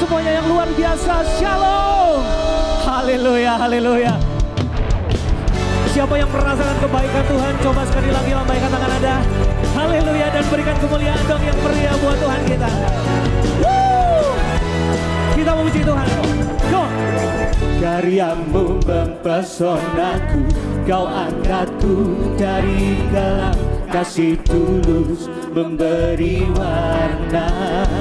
semuanya yang luar biasa. Shalom. Haleluya, haleluya. Siapa yang merasakan kebaikan Tuhan, coba sekali lagi lambaikan tangan Anda. Haleluya, dan berikan kemuliaan dong yang meriah buat Tuhan kita. Woo! Kita memuji Tuhan. Go. Karyamu mempesonaku, kau angkatku dari gelap, kasih tulus memberi warna.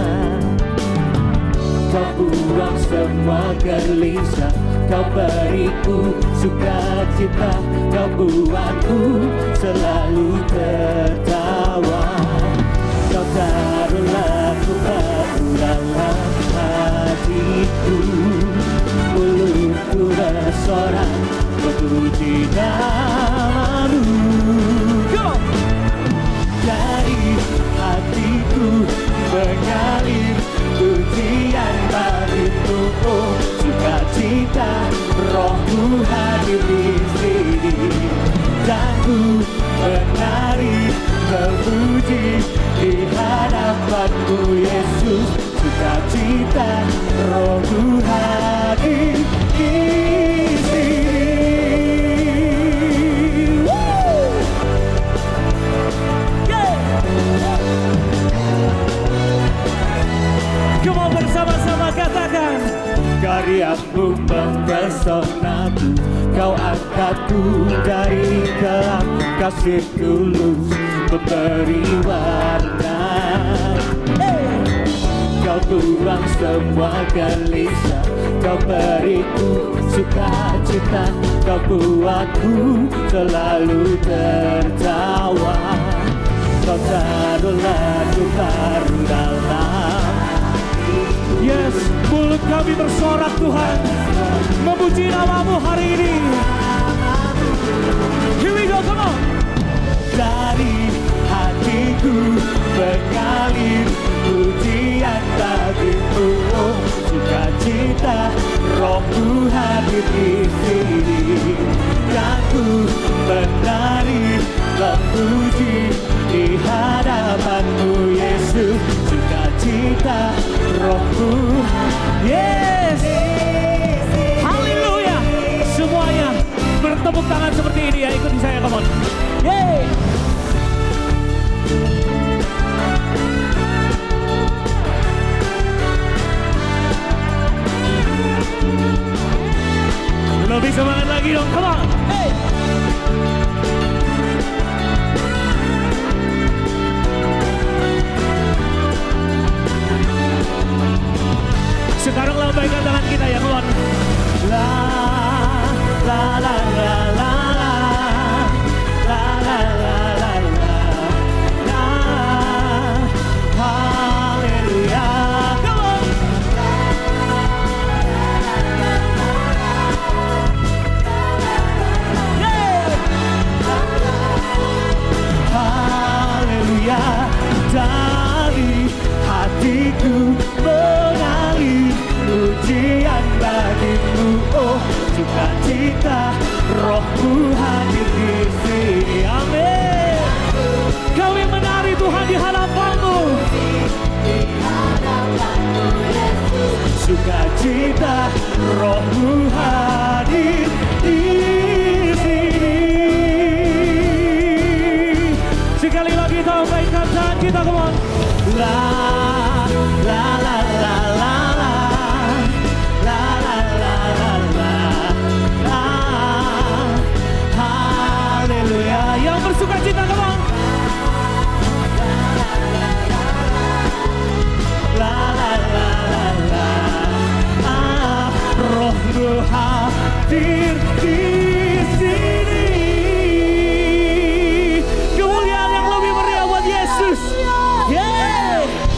Kau buang semua gelisah, kau beriku sukacita, kau buatku selalu tertawa. Kau taruh lagu baru dalam hatiku, mulutku bersorak memuji namamu. Dari hatiku mengalir pujian bagimu, oh sukacita, rohmu hadir di sini. Dan ku menari memuji di hadapanmu Yesus, sukacita, rohmu hadir di sini. Come on, bersama-sama katakan. Karyamu mempesonaku, kau angkatku dari gelap, kasih tulus memberi warna. Kau buang semua gelisah, kau beriku sukacita, kau buatku selalu tertawa. Kau taruh lagu baru dalam. Yes, mulut kami bersorak Tuhan, memuji namamu hari ini. Here we go, come on. Dari hatiku mengalir pujian bagimu, oh sukacita, rohmu hadir di sini. Dan ku menari memuji di hadapanmu Yesus, sukacita, rohmu. Yes, haleluya. Semuanya bertepuk tangan seperti ini ya, ikuti saya, come on. Yeay. Lebih semangat lagi dong, come on. Hey. Sekarang lambaikan tangan kita ya, come on. La la la la la la la la la la la. Haleluya, Come on. haleluya. Dari hatiku mengalir pujian bagimu, oh sukacita, rohmu hadir di sini. Amin. Kami menari Tuhan di hadapanmu. Sukacita, rohmu hadir di sini. Sekali lagi kita lambaikan tangan kita, come on. La la la la la la la la la la la la. Haleluya. Yang bersuka cita, come on. La la la la la. Rohmu hadir di sini. Kemuliaan yang lebih meriah buat Yesus. Yeay.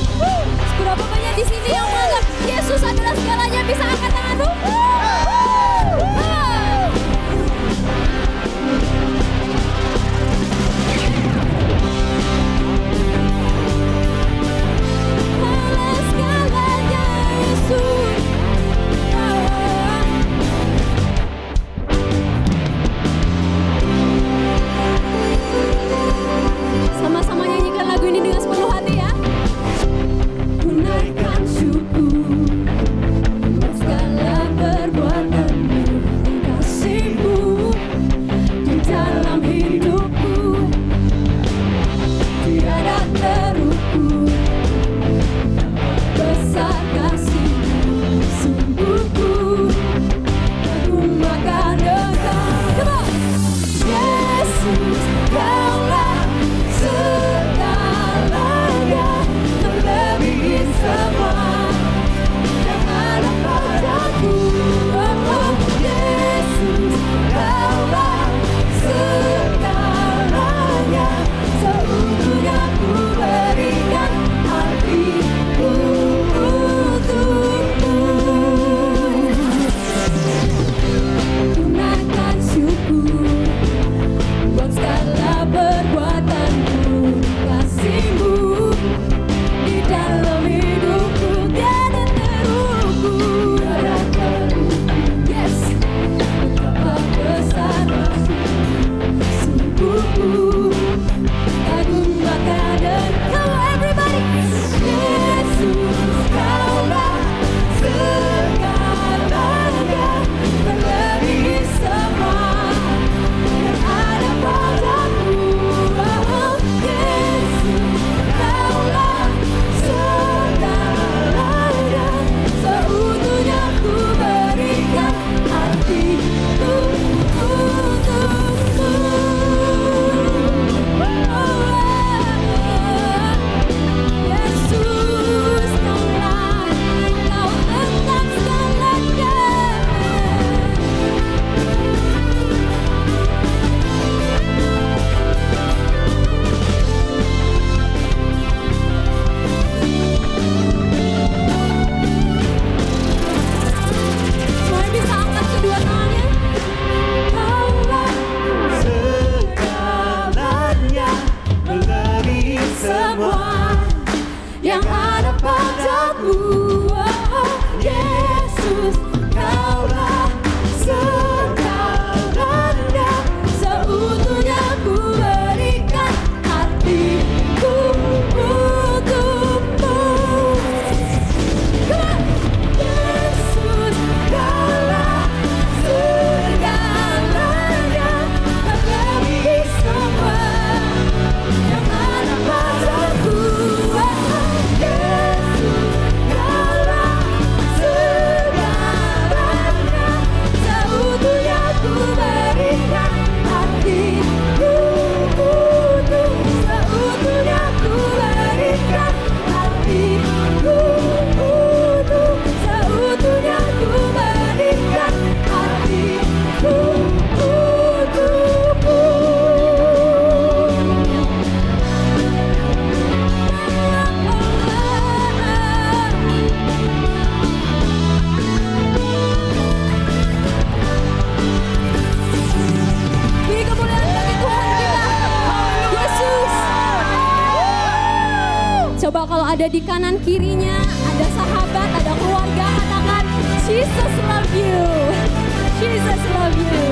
ada di kanan kirinya, ada sahabat, ada keluarga, katakan Jesus love you. Jesus love you.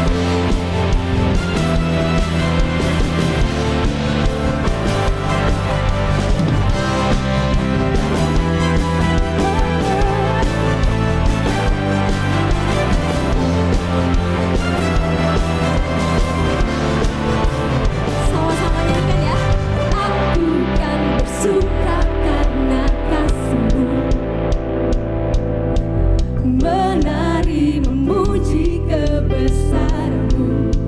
Sama-sama nyanyikan ya. Aku kan bersuka karena kasih-Mu, menari memuji kebesaran-Mu.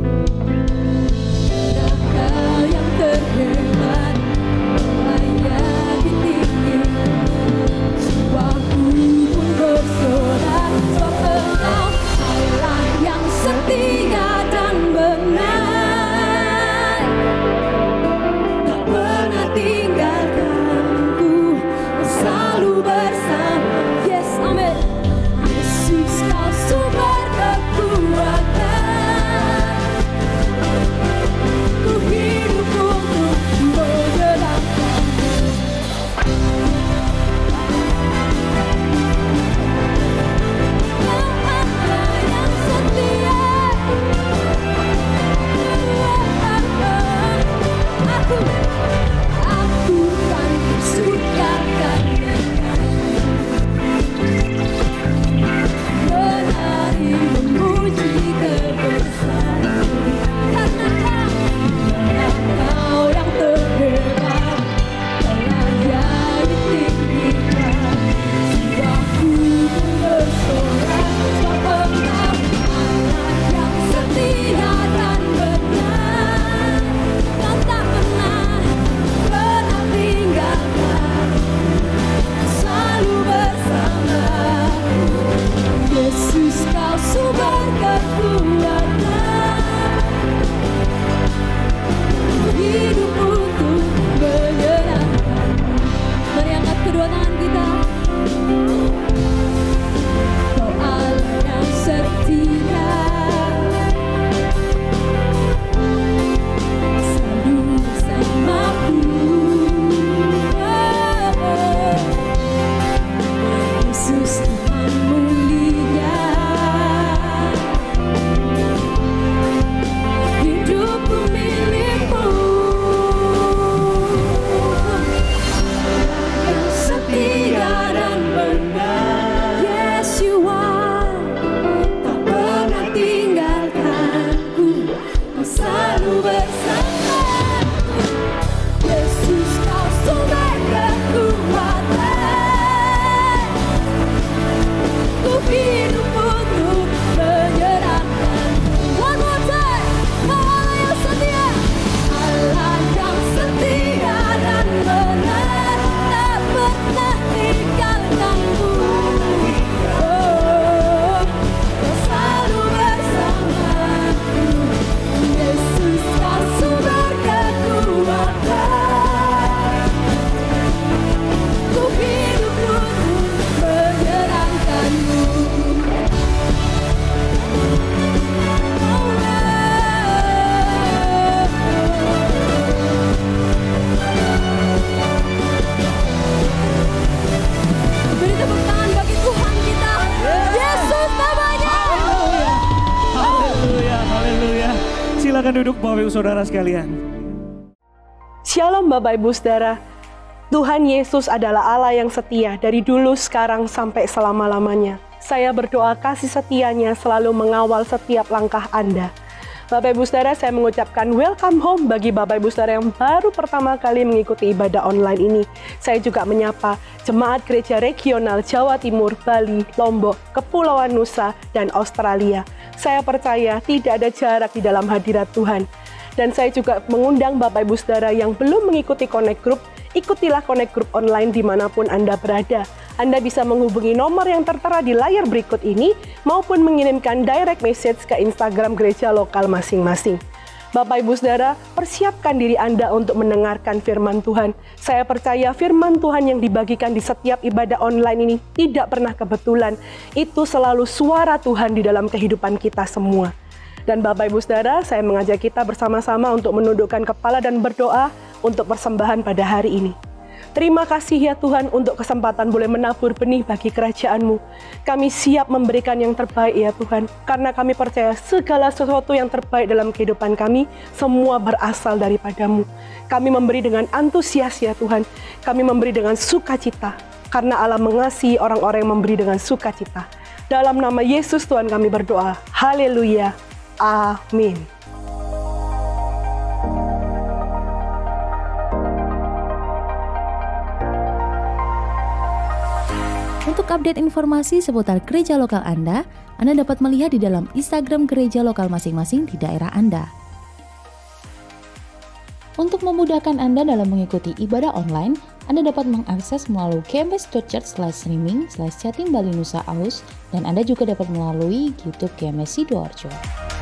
Engkau yang terhebat, layak ditinggi. Jiwaku pun bersorak, sebab Engkau Allah yang setia dan benar, tak pernah tinggalkanku, selalu bersama. Yes, amin. Yesus, Kau sumber kekuatan, ku hidup untuk menyenangkan-Mu. Kau Allah yang setia. Aku kan bersuka karena menari memuji kebesaran-Mu. Karena Kau yang terhebat, layak ditinggikan. Jiwaku pun bersorak, sebab Engkau Allah yang setia dan benar. Kau tak pernah tinggalkan, selalu bersamaku. Yesus, Kau sumber kekuatan, hidup untuk menyenangkan. Mari angkat kedua tangan kita. Kau Allah yang setia, selalu bersamaku. Yesus Tuhan mulia, hidupku milik-Mu. Yang setia dan benar, yes you are, tak pernah tinggalkanku, Kau selalu bersamaku. Yesus, Kau sumber kekuatan, ku hidup untuk menyerahkan. One more time. Kau Allah yang setia, Allah yang setia dan benar, tak pernah tinggalkanku. Oh, Kau selalu bersamaku. Yesus, Kau sumber kekuatan, ku hidup untuk menyenangkan-Mu. Beri tepuk tangan bagi Tuhan kita. Yesus namanya. Haleluya, haleluya. Silakan duduk Bapak Ibu Saudara sekalian. Shalom Bapak Ibu Saudara. Tuhan Yesus adalah Allah yang setia dari dulu, sekarang, sampai selama-lamanya. Saya berdoa kasih setianya selalu mengawal setiap langkah Anda. Bapak Ibu Saudara, saya mengucapkan welcome home bagi Bapak Ibu Saudara yang baru pertama kali mengikuti ibadah online ini. Saya juga menyapa Jemaat Gereja Regional Jawa Timur, Bali, Lombok, Kepulauan Nusa, dan Australia. Saya percaya tidak ada jarak di dalam hadirat Tuhan. Dan saya juga mengundang Bapak Ibu Saudara yang belum mengikuti Connect Group, ikutilah Connect Group online dimanapun Anda berada. Anda bisa menghubungi nomor yang tertera di layar berikut ini, maupun mengirimkan direct message ke Instagram gereja lokal masing-masing. Bapak Ibu Saudara, persiapkan diri Anda untuk mendengarkan firman Tuhan. Saya percaya firman Tuhan yang dibagikan di setiap ibadah online ini tidak pernah kebetulan. Itu selalu suara Tuhan di dalam kehidupan kita semua. Dan Bapak Ibu Saudara, saya mengajak kita bersama-sama untuk menundukkan kepala dan berdoa untuk persembahan pada hari ini. Terima kasih ya Tuhan untuk kesempatan boleh menabur benih bagi kerajaan-Mu. Kami siap memberikan yang terbaik ya Tuhan, karena kami percaya segala sesuatu yang terbaik dalam kehidupan kami, semua berasal daripada-Mu. Kami memberi dengan antusias ya Tuhan, kami memberi dengan sukacita, karena Allah mengasihi orang-orang yang memberi dengan sukacita. Dalam nama Yesus Tuhan kami berdoa, haleluya, amin. Untuk update informasi seputar gereja lokal Anda dapat melihat di dalam Instagram gereja lokal masing-masing di daerah Anda. Untuk memudahkan Anda dalam mengikuti ibadah online, Anda dapat mengakses melalui gms.church/streaming/Jatim Bali Nusa Aus, dan Anda juga dapat melalui YouTube GMS Sidoarjo.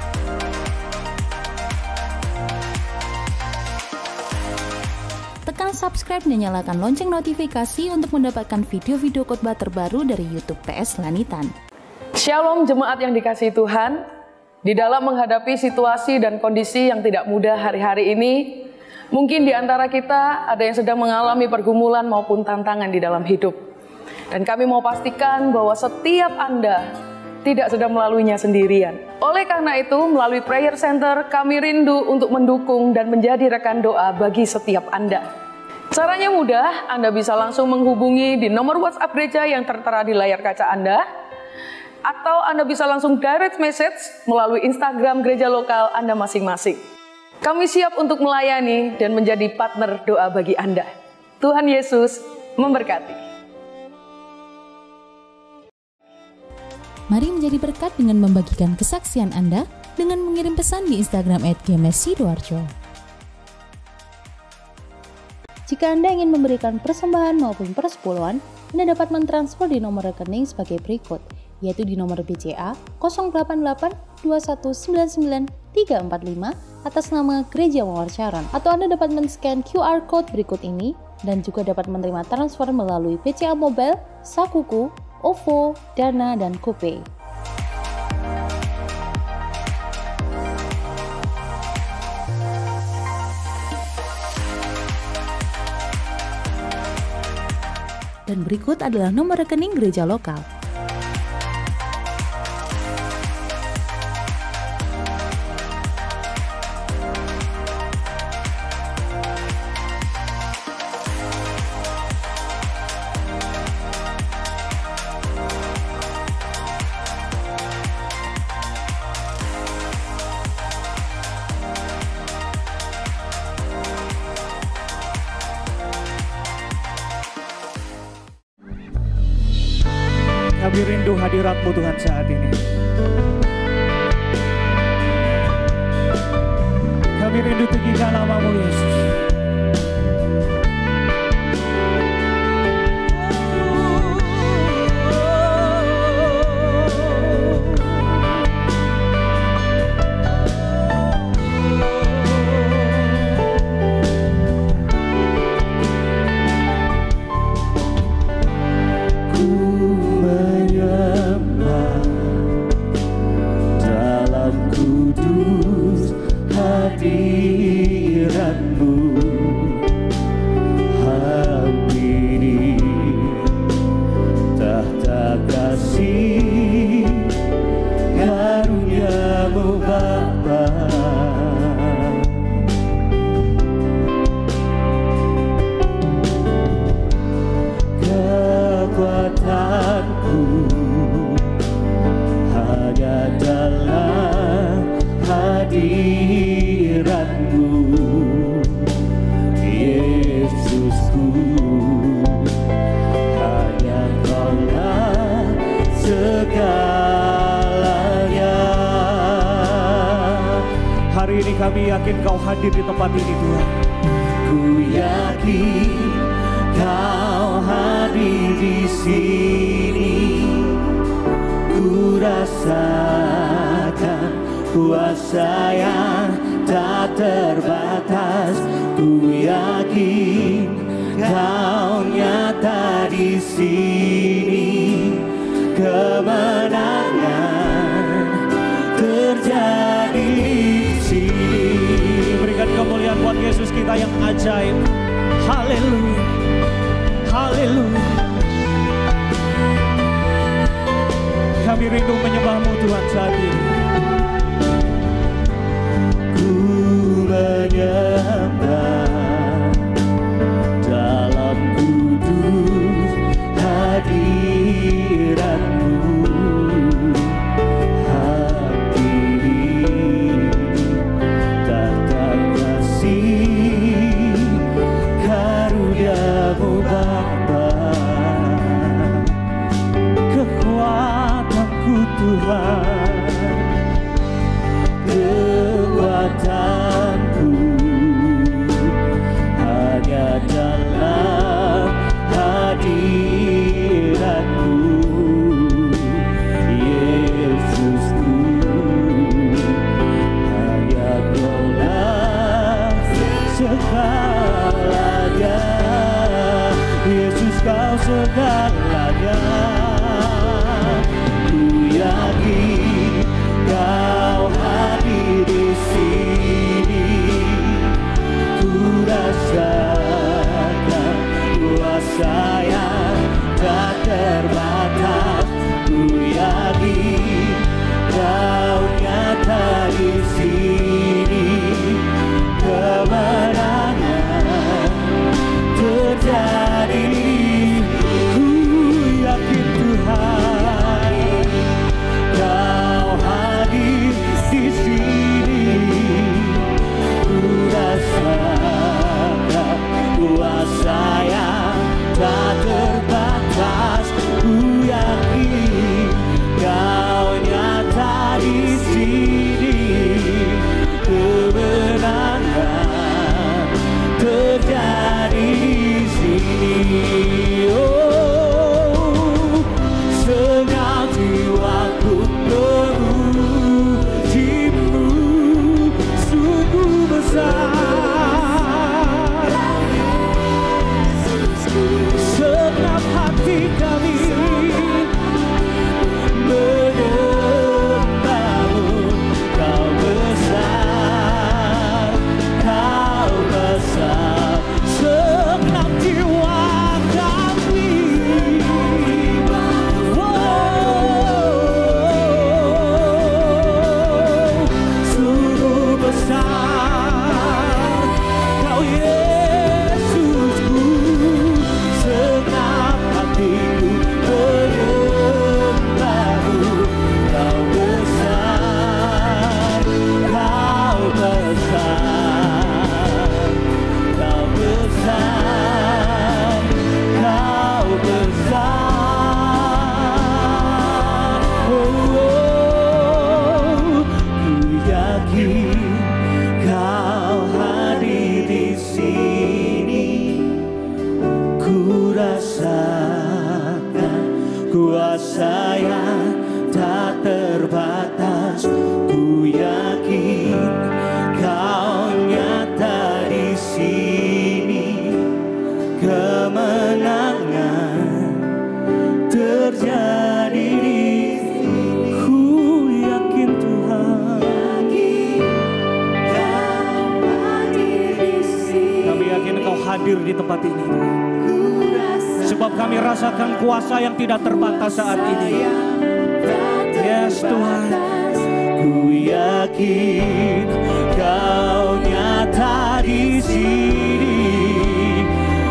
Tekan subscribe dan nyalakan lonceng notifikasi untuk mendapatkan video-video khotbah terbaru dari YouTube TS Lanitan. Shalom jemaat yang dikasihi Tuhan. Di dalam menghadapi situasi dan kondisi yang tidak mudah hari-hari ini, mungkin di antara kita ada yang sedang mengalami pergumulan maupun tantangan di dalam hidup. Dan kami mau pastikan bahwa setiap Anda tidak sedang melaluinya sendirian. Oleh karena itu, melalui Prayer Center, kami rindu untuk mendukung dan menjadi rekan doa bagi setiap Anda. Caranya mudah, Anda bisa langsung menghubungi di nomor WhatsApp gereja yang tertera di layar kaca Anda, atau Anda bisa langsung direct message melalui Instagram gereja lokal Anda masing-masing. Kami siap untuk melayani dan menjadi partner doa bagi Anda. Tuhan Yesus memberkati. Mari menjadi berkat dengan membagikan kesaksian Anda dengan mengirim pesan di Instagram @gms_sidoarjo. Jika Anda ingin memberikan persembahan maupun persepuluhan, Anda dapat mentransfer di nomor rekening sebagai berikut, yaitu di nomor BCA 08821999345 atas nama Gereja Mawar Charon, atau Anda dapat men-scan QR Code berikut ini dan juga dapat menerima transfer melalui BCA Mobile, Sakuku, OVO, Dana, dan GoPay. Dan berikut adalah nomor rekening gereja lokal. Kami rindu hadirat-Mu Tuhan saat ini. Kami rindu tinggikan nama-Mu Yesus. Hari ini kami yakin Kau hadir di tempat ini Tuhan. Ku yakin Kau hadir di sini. Ku rasakan kuasa yang tak terbatas. Ku yakin Kau nyata di sini. Kemenangan terjadi di sini. Berikan kemuliaan buat Yesus kita yang ajaib. Haleluya. Haleluya. Kami rindu menyembah-Mu Tuhan saat ini. Ku menyembah dalam kudus hadirat-Mu. Hati ini tata kasih karunia-Mu Bapa. Kekuatanku Tuhan, kekuatanku hanya dalam hadirat-Mu, Yesusku. Hanya Kau-lah segalanya, Yesus Kau segalanya. Ku yakin Kau hadir di sini, ku rasakan kuasa yang tak terbatas. Ku yakin Kau nyata di sini, kemenangan terjadi. Ku yakin Tuhan Kau hadir di sini, ku rasakan kuasa yang tak terbatas. Ku yakin Kau nyata di sini, kemenangan terjadi di sini. Oh, senang jiwaku memuji-Mu, sungguh besar. Senang hati kami menyembah-Mu. Kau besar, Kau besar. Senang jiwa kami, sungguh besar Kau Yesusku. Senang hatiku menyembah-Mu. Kau besar, Kau besar, Kau besar, Kau besar. Oh, ku yakin Kau hadir di sini, ku rasakan kuasa yang tak terbatas. Ku yakin Kau nyata di sini, kemenangan terjadi di sini. Ku yakin Tuhan kami yakin Kau hadir di tempat ini, sebab kami rasakan kuasa yang tidak terbatas saat ini. Yes Tuhan, ku yakin Kau nyata di sini,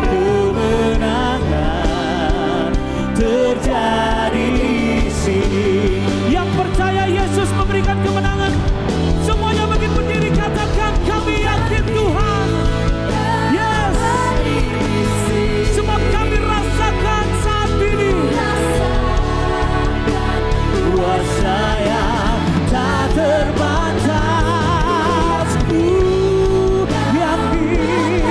kemenangan terjadi di sini. Yang percaya Yesus memberikan kemenangan, semuanya bagi berdiri katakan kami yakin Tuhan. Yes, sebab kami rasakan saat ini kuasa yang tak terbatas. Ku yakin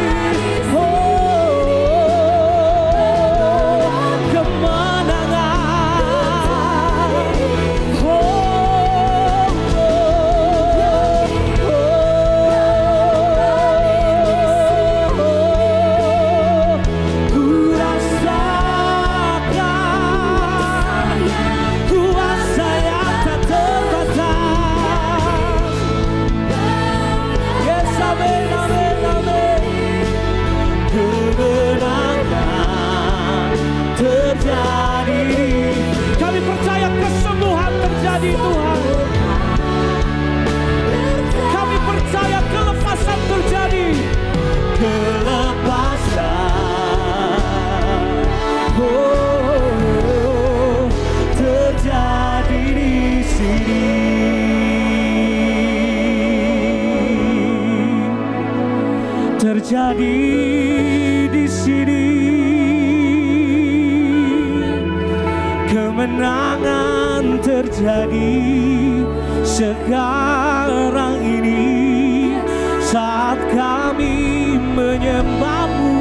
terjadi di sini. Kemenangan terjadi sekarang ini saat kami menyembah-Mu.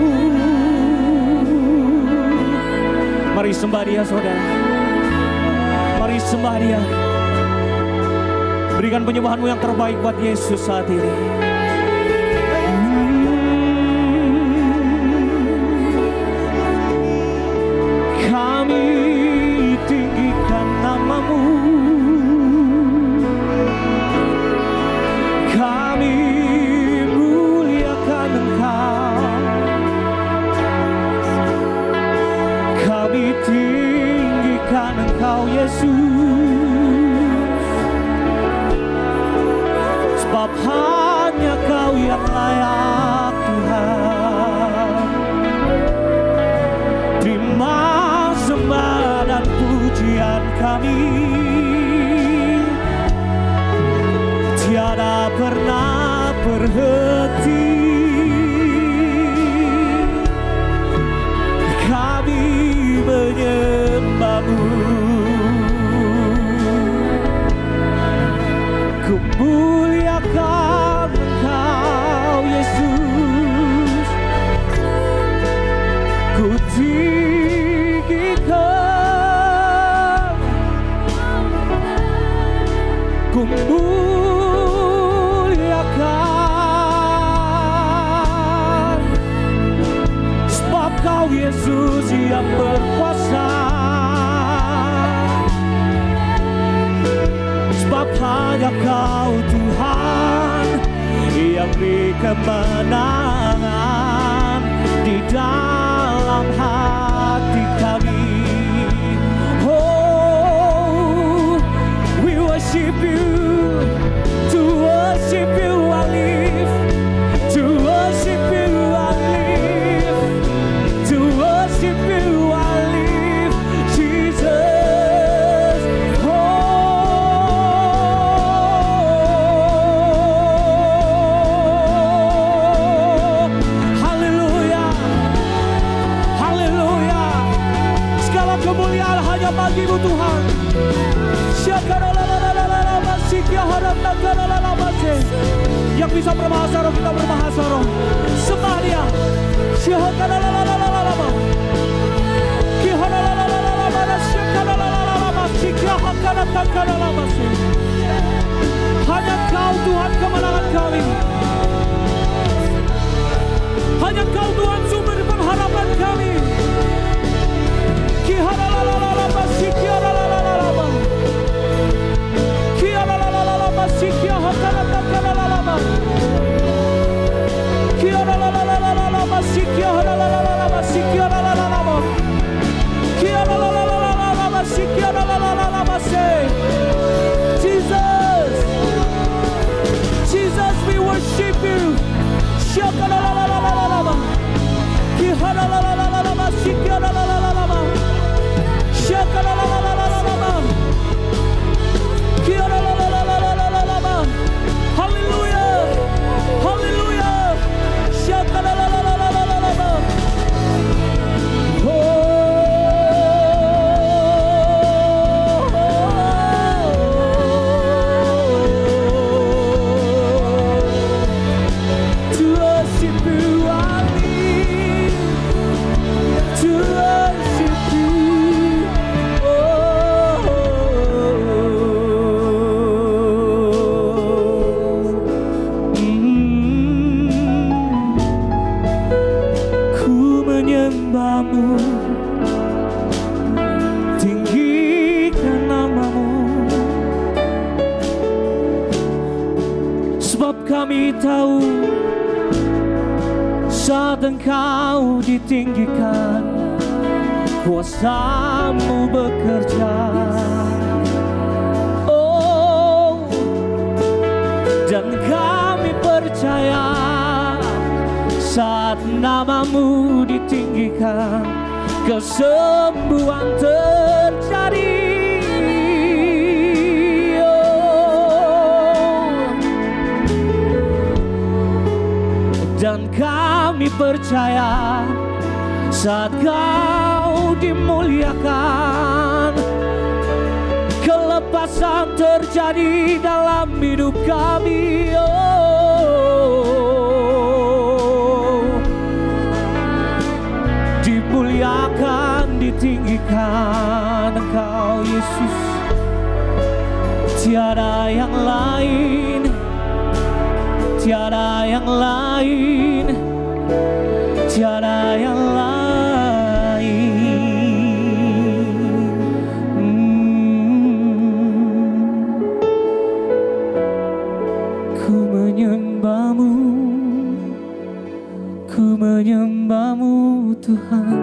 Mari sembah Dia, saudara. Mari sembah Dia. Berikan penyembahan-Mu yang terbaik buat Yesus saat ini. Kami tinggikan nama-Mu. Kami muliakan Engkau. Kami tinggikan Engkau, Yesus. Sebab hanya Kau yang layak, Tuhan. Terima sembah dan pujian kami, tiada pernah berhenti. Kami menyembah-Mu. Ku muliakan Engkau, Yesus. Ku tinggikan, ku muliakan, sebab Kau Yesus yang berkuasa. Sebab hanya Kau Tuhan yang beri kemenangan di dalam hati kami. Oh, we worship You. To worship You I live. To worship You I live. To worship You I live, Jesus. Oh, haleluya, haleluya. Segala kemuliaan hanya bagi-Mu, Tuhan. Yang bisa berbahasa roh, kita berbahasa roh. Sembah Dia. Hanya Kau Tuhan kemenangan kami. Hanya Kau Tuhan sumber pengharapan kami. Jesus, we worship You. Hallelujah, hallelujah. Kami tahu saat Engkau ditinggikan, kuasa-Mu bekerja. Oh, dan kami percaya saat nama-Mu ditinggikan, kesembuhan terjadi. dan kami percaya saat Kau dimuliakan, kelepasan terjadi dalam hidup kami. Dimuliakan, ditinggikan Engkau Yesus, tiada yang lain, tiada yang lain, tiada yang lain. Ku menyembah-Mu, ku menyembah-Mu Tuhan.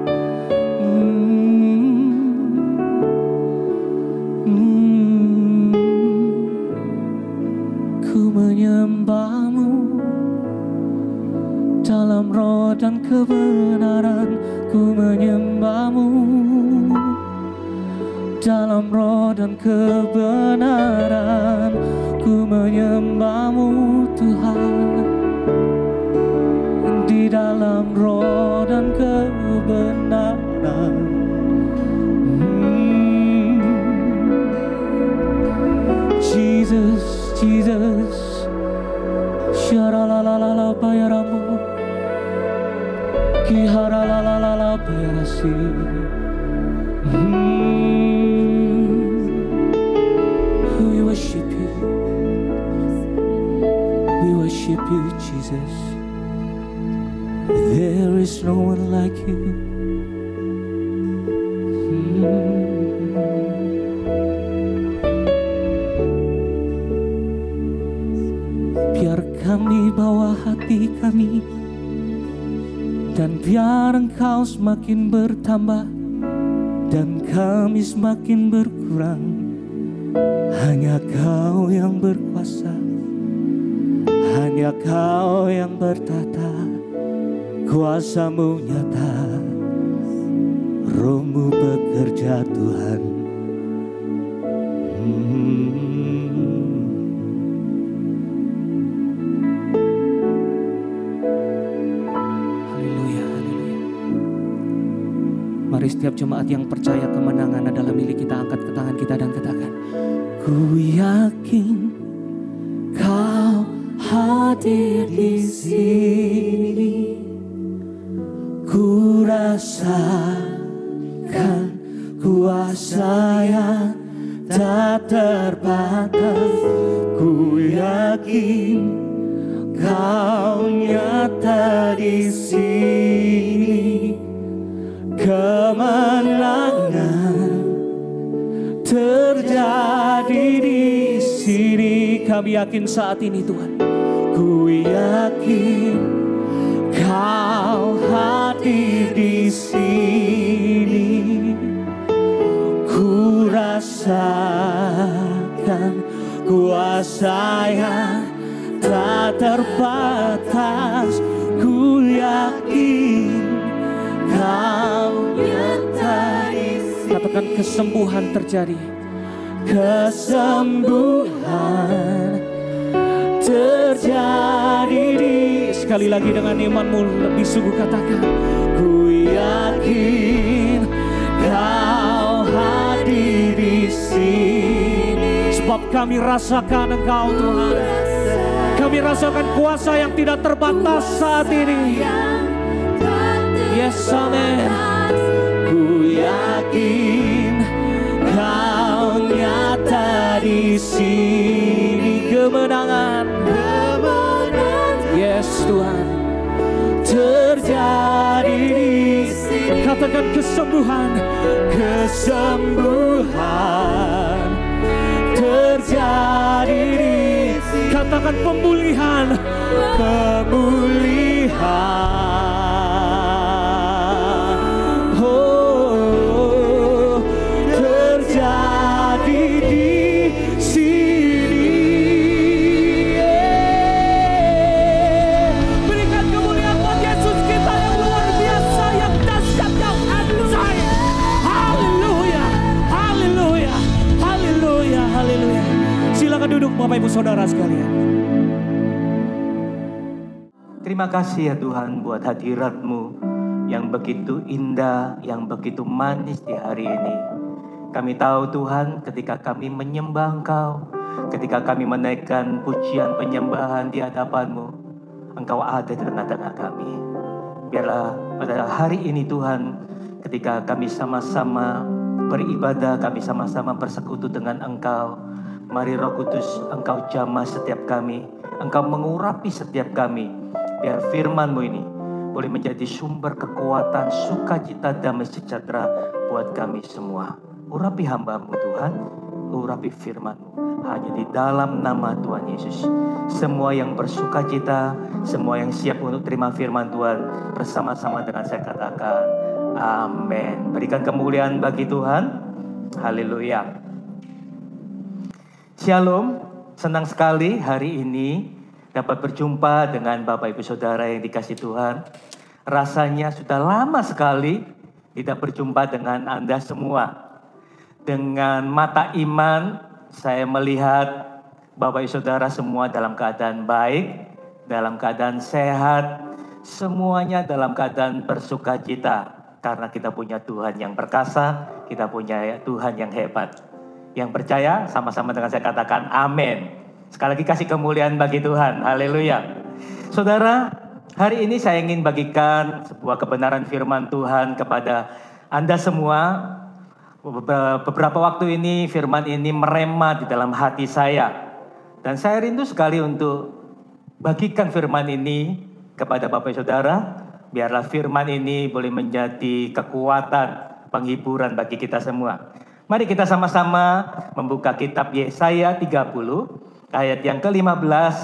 Ku menyembah-Mu dalam roh dan kebenaran. Ku menyembah-Mu dalam roh dan kebenaran. Ku menyembah-Mu Tuhan di dalam roh dan kebenaran. Jesus, Jesus, syaralalala bayaramu, kiharalalala bayarasi. We worship you, we worship you, Jesus. There is no one like you. Biar kami bawa hati kami, dan biar Engkau semakin bertambah dan kami semakin berkurang. Hanya Kau yang berkuasa, hanya Kau yang bertata. Kuasa-Mu nyata, Roh-Mu bekerja Tuhan. Haleluya, haleluya. Mari setiap jemaat yang percaya kemenangan adalah milik kita, angkat ke tangan kita dan katakan, ku yakin Kau hadir di sini. Ku rasakan kuasa yang tak terbatas. Ku yakin Kau nyata di sini. Kemenangan terjadi di sini. Kami yakin saat ini Tuhan. Ku yakin Kau hadir di sini. Ku rasakan kuasa yang tak terbatas. Ku yakin Kau nyata di sini. Katakan kesembuhan terjadi. Kesembuhan terjadi di. Sekali lagi dengan imanmu lebih sungguh katakan, ku yakin Kau hadir di sini. Sebab kami rasakan Engkau Tuhan. Kami rasakan kuasa yang tidak terbatas saat ini. Yes, amen. Ku yakin Kau nyata di sini. Kemenangan, yes Tuhan, terjadi di sini. Katakan kesembuhan, kesembuhan terjadi di sini. Katakan pemulihan, pemulihan. Oh, terjadi di duduk Bapak Ibu Saudara sekalian. Terima kasih ya Tuhan buat hadirat-Mu yang begitu indah, yang begitu manis di hari ini. Kami tahu Tuhan, ketika kami menyembah Engkau, ketika kami menaikkan pujian penyembahan di hadapan-Mu, Engkau ada di tengah-tengah kami. Biarlah pada hari ini Tuhan, ketika kami sama-sama beribadah, kami sama-sama bersekutu dengan Engkau. Mari Roh Kudus, Engkau jamah setiap kami, Engkau mengurapi setiap kami. Biar firman-Mu ini boleh menjadi sumber kekuatan, sukacita, damai sejahtera buat kami semua. Urapi hamba-Mu Tuhan, urapi firman-Mu. Hanya di dalam nama Tuhan Yesus. Semua yang bersukacita, semua yang siap untuk terima firman Tuhan, bersama-sama dengan saya katakan, amin. Berikan kemuliaan bagi Tuhan. Haleluya. Shalom, senang sekali hari ini dapat berjumpa dengan Bapak Ibu Saudara yang dikasihi Tuhan. Rasanya sudah lama sekali tidak berjumpa dengan Anda semua. Dengan mata iman saya melihat Bapak Ibu Saudara semua dalam keadaan baik, dalam keadaan sehat, semuanya dalam keadaan bersukacita. Karena kita punya Tuhan yang perkasa, kita punya Tuhan yang hebat. Yang percaya sama-sama dengan saya katakan amin. Sekali lagi kasih kemuliaan bagi Tuhan. Haleluya. Saudara, hari ini saya ingin bagikan sebuah kebenaran firman Tuhan kepada Anda semua. Beberapa waktu ini firman ini merema di dalam hati saya. Dan saya rindu sekali untuk bagikan firman ini kepada Bapak Saudara. Biarlah firman ini boleh menjadi kekuatan, penghiburan bagi kita semua. Mari kita sama-sama membuka kitab Yesaya 30. Ayat yang ke-15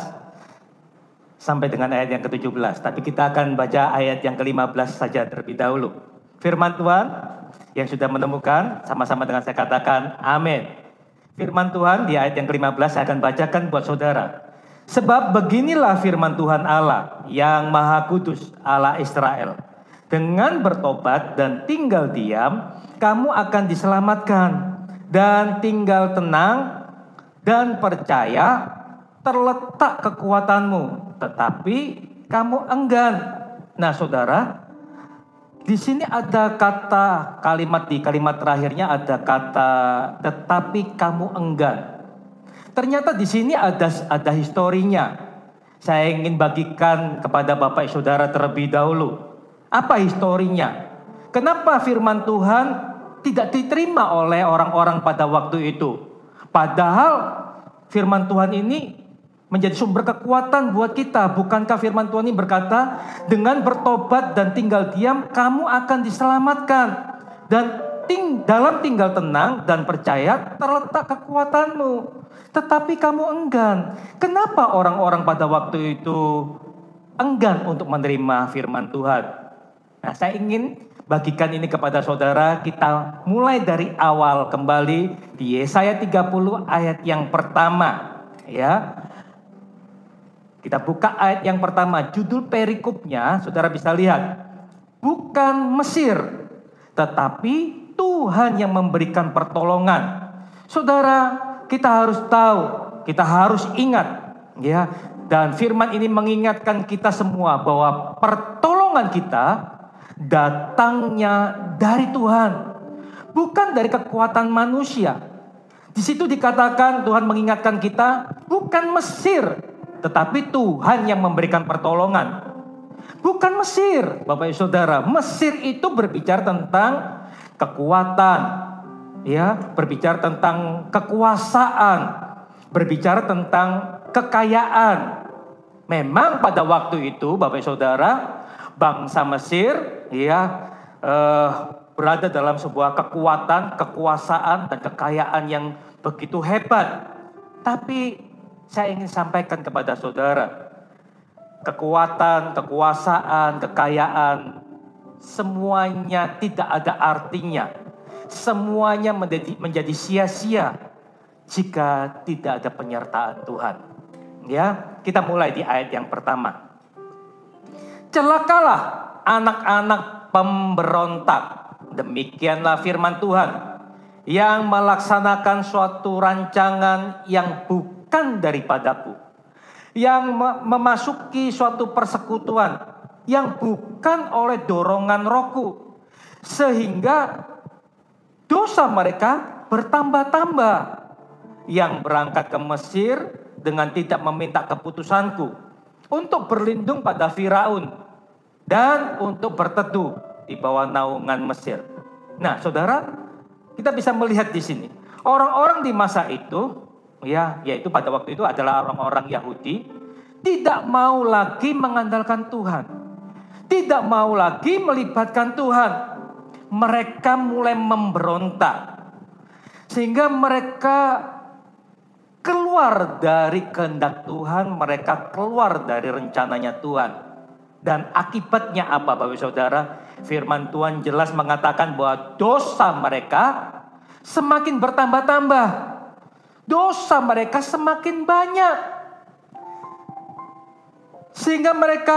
sampai dengan ayat yang ke-17. Tapi kita akan baca ayat yang ke-15 saja terlebih dahulu. Firman Tuhan yang sudah menemukan, sama-sama dengan saya katakan amin. Firman Tuhan di ayat yang ke-15 saya akan bacakan buat saudara. Sebab beginilah firman Tuhan Allah yang Maha Kudus, Allah Israel. Dengan bertobat dan tinggal diam, kamu akan diselamatkan. Dan tinggal tenang dan percaya terletak kekuatanmu, tetapi kamu enggan. Nah, saudara, di sini ada kata di kalimat terakhirnya ada kata tetapi kamu enggan. Ternyata di sini ada historinya. Saya ingin bagikan kepada Bapak Saudara terlebih dahulu. Apa historinya? Kenapa firman Tuhan tidak diterima oleh orang-orang pada waktu itu? Padahal firman Tuhan ini menjadi sumber kekuatan buat kita. Bukankah firman Tuhan ini berkata, dengan bertobat dan tinggal diam, kamu akan diselamatkan. Dan dalam tinggal tenang dan percaya terletak kekuatanmu. Tetapi kamu enggan. Kenapa orang-orang pada waktu itu enggan untuk menerima firman Tuhan? Nah, saya ingin bagikan ini kepada saudara. Kita mulai dari awal kembali di Yesaya 30 ayat yang pertama. Ya, kita buka ayat yang pertama. Judul perikopnya saudara bisa lihat. Bukan Mesir, tetapi Tuhan yang memberikan pertolongan. Saudara, kita harus tahu, kita harus ingat. Ya, dan firman ini mengingatkan kita semua bahwa pertolongan kita datangnya dari Tuhan, bukan dari kekuatan manusia. Di situ dikatakan Tuhan mengingatkan kita, bukan Mesir, tetapi Tuhan yang memberikan pertolongan. Bukan Mesir, Bapak Ibu Saudara. Mesir itu berbicara tentang kekuatan, ya, berbicara tentang kekuasaan, berbicara tentang kekayaan. Memang pada waktu itu, Bapak Ibu Saudara, bangsa Mesir berada dalam sebuah kekuatan, kekuasaan, dan kekayaan yang begitu hebat. Tapi saya ingin sampaikan kepada saudara, kekuatan, kekuasaan, kekayaan, semuanya tidak ada artinya. Semuanya menjadi sia-sia jika tidak ada penyertaan Tuhan. Ya, kita mulai di ayat yang pertama. Celakalah anak-anak pemberontak, demikianlah firman Tuhan, yang melaksanakan suatu rancangan yang bukan daripadaku, yang memasuki suatu persekutuan yang bukan oleh dorongan rohku, sehingga dosa mereka bertambah-tambah. Yang berangkat ke Mesir dengan tidak meminta keputusanku, untuk berlindung pada Firaun dan untuk berteduh di bawah naungan Mesir. Nah, saudara, kita bisa melihat di sini orang-orang di masa itu, yaitu pada waktu itu adalah orang-orang Yahudi, tidak mau lagi mengandalkan Tuhan, tidak mau lagi melibatkan Tuhan. Mereka mulai memberontak, sehingga mereka keluar dari kehendak Tuhan, mereka keluar dari rencananya Tuhan. Dan akibatnya apa, Bapak Saudara? Firman Tuhan jelas mengatakan bahwa dosa mereka semakin bertambah-tambah. Dosa mereka semakin banyak. Sehingga mereka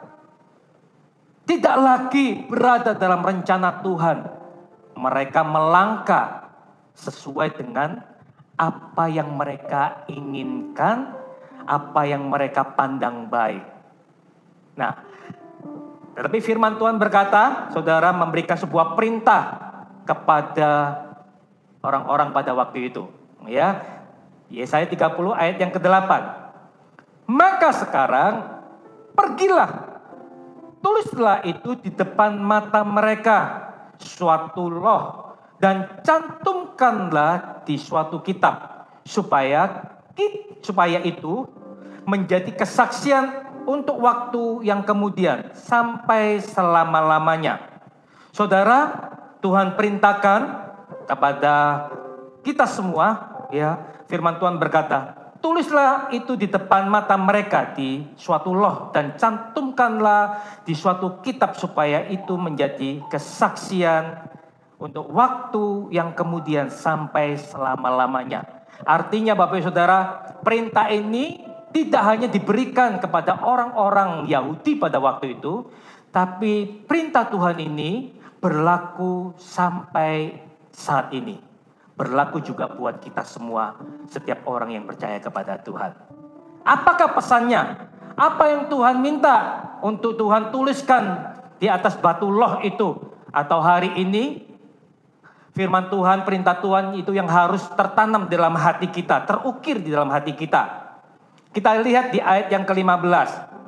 tidak lagi berada dalam rencana Tuhan. Mereka melangkah sesuai dengan apa yang mereka inginkan, apa yang mereka pandang baik. Nah, tetapi firman Tuhan berkata, saudara, memberikan sebuah perintah kepada orang-orang pada waktu itu. Yesaya 30 ayat yang ke-8. Maka sekarang pergilah, tulislah itu di depan mata mereka suatu loh, dan cantumkanlah di suatu kitab, supaya itu menjadi kesaksian untuk waktu yang kemudian sampai selama-lamanya. Saudara, Tuhan perintahkan kepada kita semua, firman Tuhan berkata, tulislah itu di depan mata mereka di suatu loh, dan cantumkanlah di suatu kitab, supaya itu menjadi kesaksian untuk waktu yang kemudian sampai selama-lamanya. Artinya Bapak Saudara, perintah ini tidak hanya diberikan kepada orang-orang Yahudi pada waktu itu, tapi perintah Tuhan ini berlaku sampai saat ini. Berlaku juga buat kita semua, setiap orang yang percaya kepada Tuhan. Apakah pesannya? Apa yang Tuhan minta untuk Tuhan tuliskan di atas batu loh itu? Atau hari ini firman Tuhan, perintah Tuhan itu yang harus tertanam dalam hati kita, terukir di dalam hati kita. Kita lihat di ayat yang ke-15.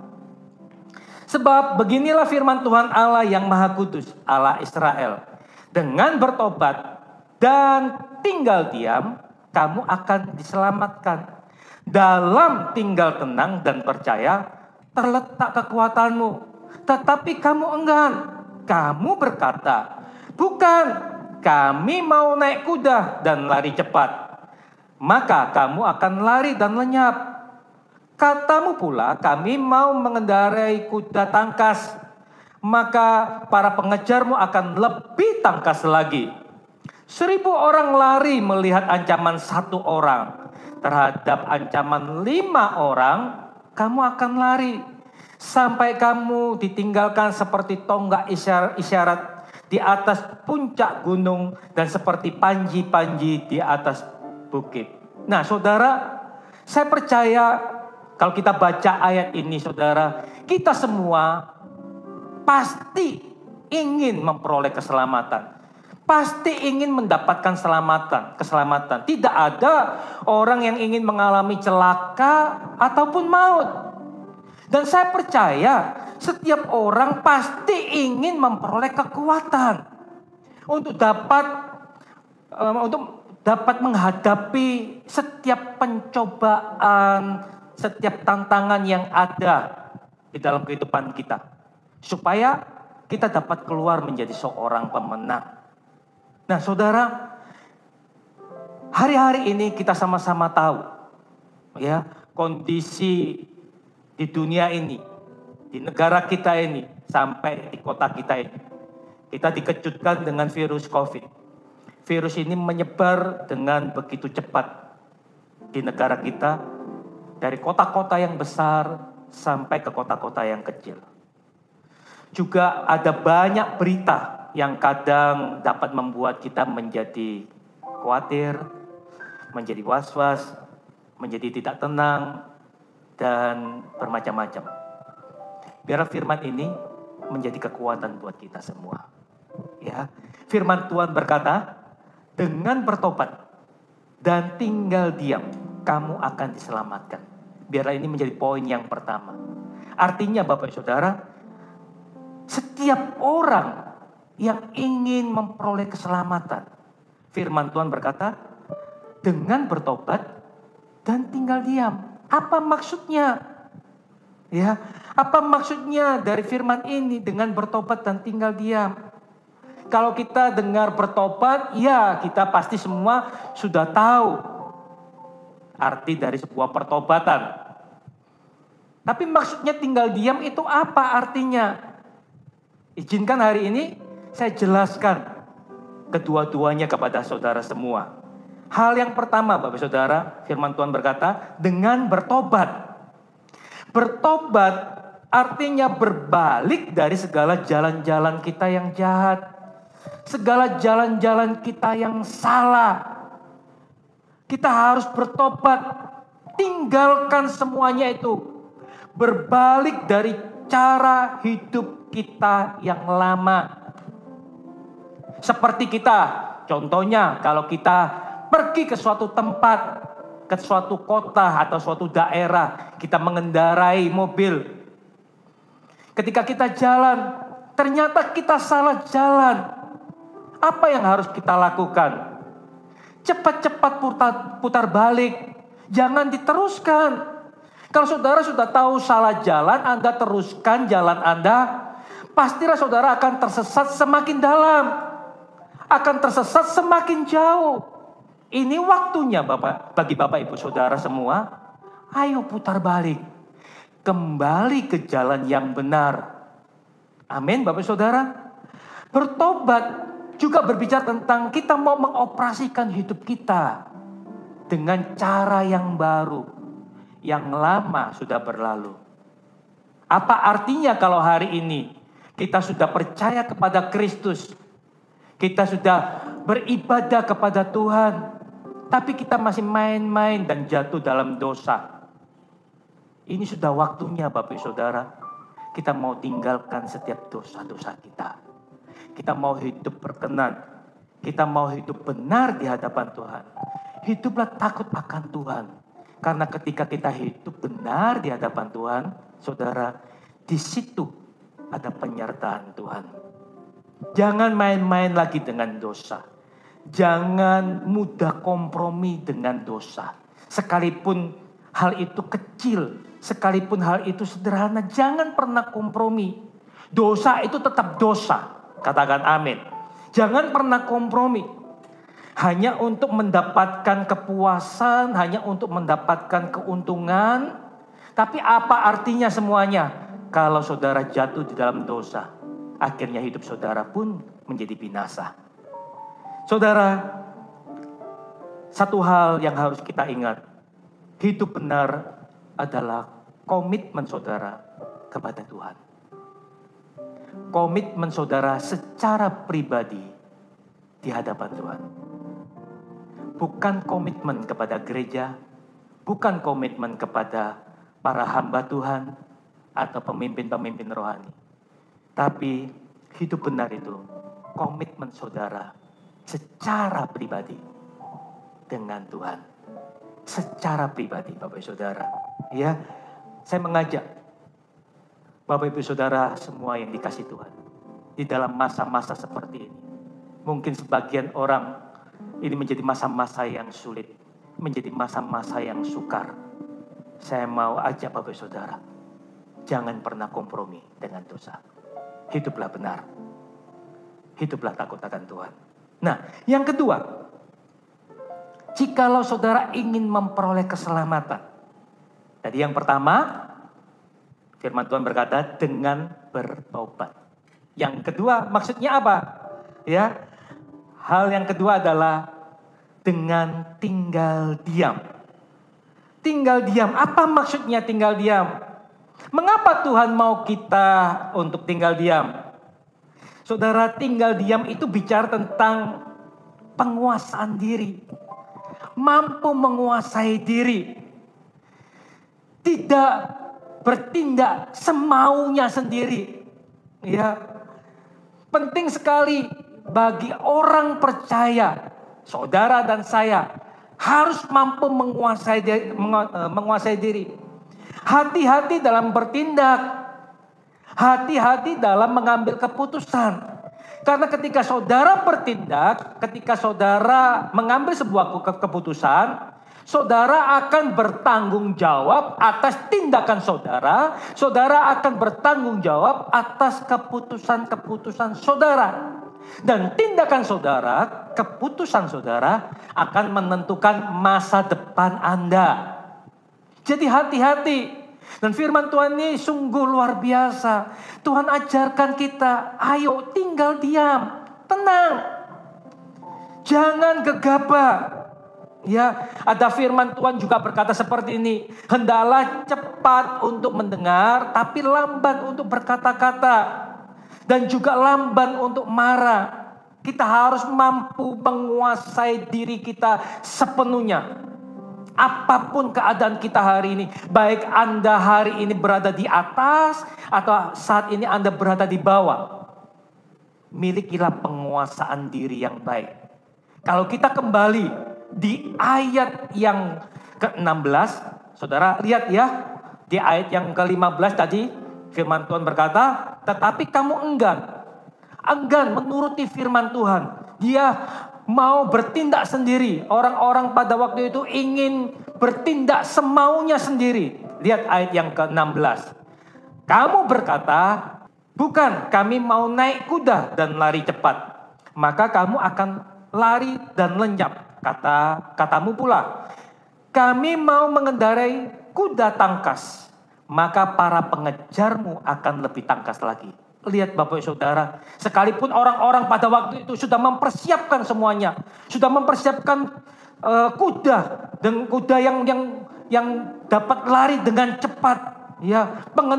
Sebab beginilah firman Tuhan Allah yang Maha Kudus, Allah Israel. Dengan bertobat dan tinggal diam, kamu akan diselamatkan. Dalam tinggal tenang dan percaya terletak kekuatanmu. Tetapi kamu enggan. Kamu berkata, bukan, kami mau naik kuda dan lari cepat. Maka kamu akan lari dan lenyap. Katamu pula, kami mau mengendarai kuda tangkas. Maka para pengejarmu akan lebih tangkas lagi. 1000 orang lari melihat ancaman 1 orang. Terhadap ancaman 5 orang, kamu akan lari. Sampai kamu ditinggalkan seperti tonggak isyarat di atas puncak gunung, dan seperti panji-panji di atas bukit. Nah, saudara, saya percaya kalau kita baca ayat ini, saudara, kita semua pasti ingin memperoleh keselamatan. Pasti ingin mendapatkan keselamatan. Tidak ada orang yang ingin mengalami celaka ataupun maut. Dan saya percaya setiap orang pasti ingin memperoleh kekuatan untuk dapat menghadapi setiap pencobaan, setiap tantangan yang ada di dalam kehidupan kita, supaya kita dapat keluar menjadi seorang pemenang. Nah, saudara, hari-hari ini kita sama-sama tahu, kondisi di dunia ini, di negara kita ini, sampai di kota kita ini. Kita dikejutkan dengan virus COVID. Virus ini menyebar dengan begitu cepat di negara kita, dari kota-kota yang besar sampai ke kota-kota yang kecil. Juga ada banyak berita yang kadang dapat membuat kita menjadi khawatir, menjadi was-was, menjadi tidak tenang. dan bermacam-macam. Biarlah firman ini menjadi kekuatan buat kita semua. Ya, firman Tuhan berkata, dengan bertobat dan tinggal diam, kamu akan diselamatkan. Biarlah ini menjadi poin yang pertama. Artinya Bapak Saudara, setiap orang yang ingin memperoleh keselamatan, firman Tuhan berkata, dengan bertobat dan tinggal diam. Apa maksudnya? Ya, apa maksudnya dari firman ini dengan bertobat dan tinggal diam? Kalau kita dengar bertobat, ya kita pasti semua sudah tahu arti dari sebuah pertobatan. Tapi maksudnya tinggal diam itu apa artinya? Izinkan hari ini saya jelaskan kedua-duanya kepada saudara semua. Hal yang pertama Bapak Saudara, firman Tuhan berkata, dengan bertobat. Bertobat artinya berbalik dari segala jalan-jalan kita yang jahat. Segala jalan-jalan kita yang salah. Kita harus bertobat. Tinggalkan semuanya itu. Berbalik dari cara hidup kita yang lama. Seperti kita, contohnya kalau kita pergi ke suatu tempat, ke suatu kota atau suatu daerah, kita mengendarai mobil. Ketika kita jalan, ternyata kita salah jalan. Apa yang harus kita lakukan? Cepat-cepat putar balik. Jangan diteruskan. Kalau saudara sudah tahu salah jalan, Anda teruskan jalan Anda, pastilah saudara akan tersesat semakin dalam. Akan tersesat semakin jauh. Ini waktunya bagi Bapak Ibu Saudara semua, ayo putar balik. Kembali ke jalan yang benar. Amin Bapak Saudara. Bertobat juga berbicara tentang kita mau mengoperasikan hidup kita dengan cara yang baru. Yang lama sudah berlalu. Apa artinya kalau hari ini kita sudah percaya kepada Kristus, kita sudah beribadah kepada Tuhan, tapi kita masih main-main dan jatuh dalam dosa. Ini sudah waktunya Bapak Saudara, kita mau tinggalkan setiap dosa-dosa kita. Kita mau hidup berkenan, kita mau hidup benar di hadapan Tuhan. Hiduplah takut akan Tuhan. Karena ketika kita hidup benar di hadapan Tuhan, saudara, di situ ada penyertaan Tuhan. Jangan main-main lagi dengan dosa. Jangan mudah kompromi dengan dosa. Sekalipun hal itu kecil, sekalipun hal itu sederhana, jangan pernah kompromi. Dosa itu tetap dosa. Katakan amin. Jangan pernah kompromi. Hanya untuk mendapatkan kepuasan, hanya untuk mendapatkan keuntungan. Tapi apa artinya semuanya? Kalau saudara jatuh di dalam dosa, akhirnya hidup saudara pun menjadi binasa. Saudara, satu hal yang harus kita ingat. Hidup benar adalah komitmen saudara kepada Tuhan. Komitmen saudara secara pribadi di hadapan Tuhan. Bukan komitmen kepada gereja, bukan komitmen kepada para hamba Tuhan atau pemimpin-pemimpin rohani. Tapi hidup benar itu komitmen saudara secara pribadi dengan Tuhan. Secara pribadi Bapak Ibu Saudara. Ya, saya mengajak Bapak Ibu Saudara semua yang dikasih Tuhan. Di dalam masa-masa seperti ini. Mungkin sebagian orang ini menjadi masa-masa yang sulit. Menjadi masa-masa yang sukar. Saya mau ajak Bapak Ibu Saudara. Jangan pernah kompromi dengan dosa. Hiduplah benar. Hiduplah takut akan Tuhan. Nah, yang kedua. Jikalau saudara ingin memperoleh keselamatan. Tadi yang pertama, firman Tuhan berkata dengan bertobat. Yang kedua maksudnya apa? Ya, hal yang kedua adalah dengan tinggal diam. Tinggal diam, apa maksudnya tinggal diam? Mengapa Tuhan mau kita untuk tinggal diam? Saudara, tinggal diam itu bicara tentang penguasaan diri. Mampu menguasai diri. tidak bertindak semaunya sendiri. Ya, penting sekali bagi orang percaya, saudara dan saya harus mampu menguasai diri. Hati-hati dalam bertindak, hati-hati dalam mengambil keputusan. Karena ketika saudara bertindak, ketika saudara mengambil sebuah keputusan, saudara akan bertanggung jawab atas tindakan saudara. Saudara akan bertanggung jawab atas keputusan-keputusan saudara. Dan tindakan saudara, keputusan saudara akan menentukan masa depan Anda. Jadi hati-hati. Dan firman Tuhan ini sungguh luar biasa. Tuhan ajarkan kita, ayo tinggal diam, tenang. Jangan gegabah. Ya, ada firman Tuhan juga berkata seperti ini. Hendaklah cepat untuk mendengar, tapi lambat untuk berkata-kata. Dan juga lambat untuk marah. Kita harus mampu menguasai diri kita sepenuhnya. Apapun keadaan kita hari ini, baik Anda hari ini berada di atas atau saat ini Anda berada di bawah, milikilah penguasaan diri yang baik. Kalau kita kembali di ayat yang ke-16, saudara lihat ya, di ayat yang ke-15 tadi firman Tuhan berkata, tetapi kamu enggan menuruti firman Tuhan. Dia mau bertindak sendiri. Orang-orang pada waktu itu ingin bertindak semaunya sendiri. Lihat ayat yang ke-16. Kamu berkata, bukan, kami mau naik kuda dan lari cepat. Maka kamu akan lari dan lenyap. Katamu pula, kami mau mengendarai kuda tangkas. Maka para pengejarmu akan lebih tangkas lagi. Lihat Bapak Saudara, sekalipun orang-orang pada waktu itu sudah mempersiapkan semuanya, sudah mempersiapkan kuda dan kuda yang dapat lari dengan cepat, ya,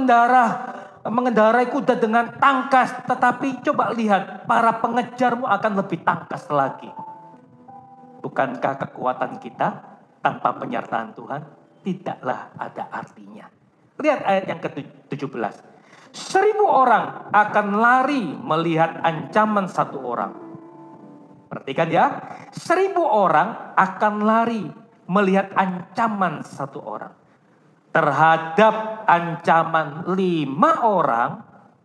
mengendarai kuda dengan tangkas. Tetapi coba lihat, para pengejarmu akan lebih tangkas lagi. Bukankah kekuatan kita tanpa penyertaan Tuhan tidaklah ada artinya? Lihat ayat yang ke-17. 1000 orang akan lari melihat ancaman satu orang. Perhatikan ya. 1000 orang akan lari melihat ancaman satu orang. Terhadap ancaman 5 orang,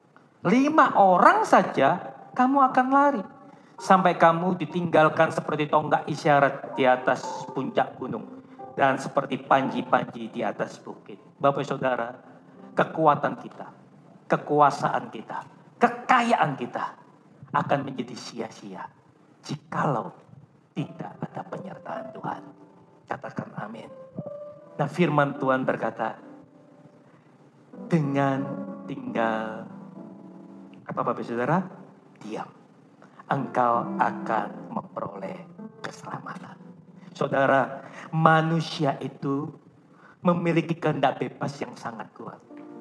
5 orang saja kamu akan lari. Sampai kamu ditinggalkan seperti tonggak isyarat di atas puncak gunung. Dan seperti panji-panji di atas bukit. Bapak Saudara, kekuatan kita, kekuasaan kita, kekayaan kita akan menjadi sia-sia jikalau tidak ada penyertaan Tuhan. Katakan amin. Nah, firman Tuhan berkata, dengan tinggal Bapak Saudara, diam, engkau akan memperoleh keselamatan. Saudara, manusia itu memiliki kehendak bebas yang sangat kuat.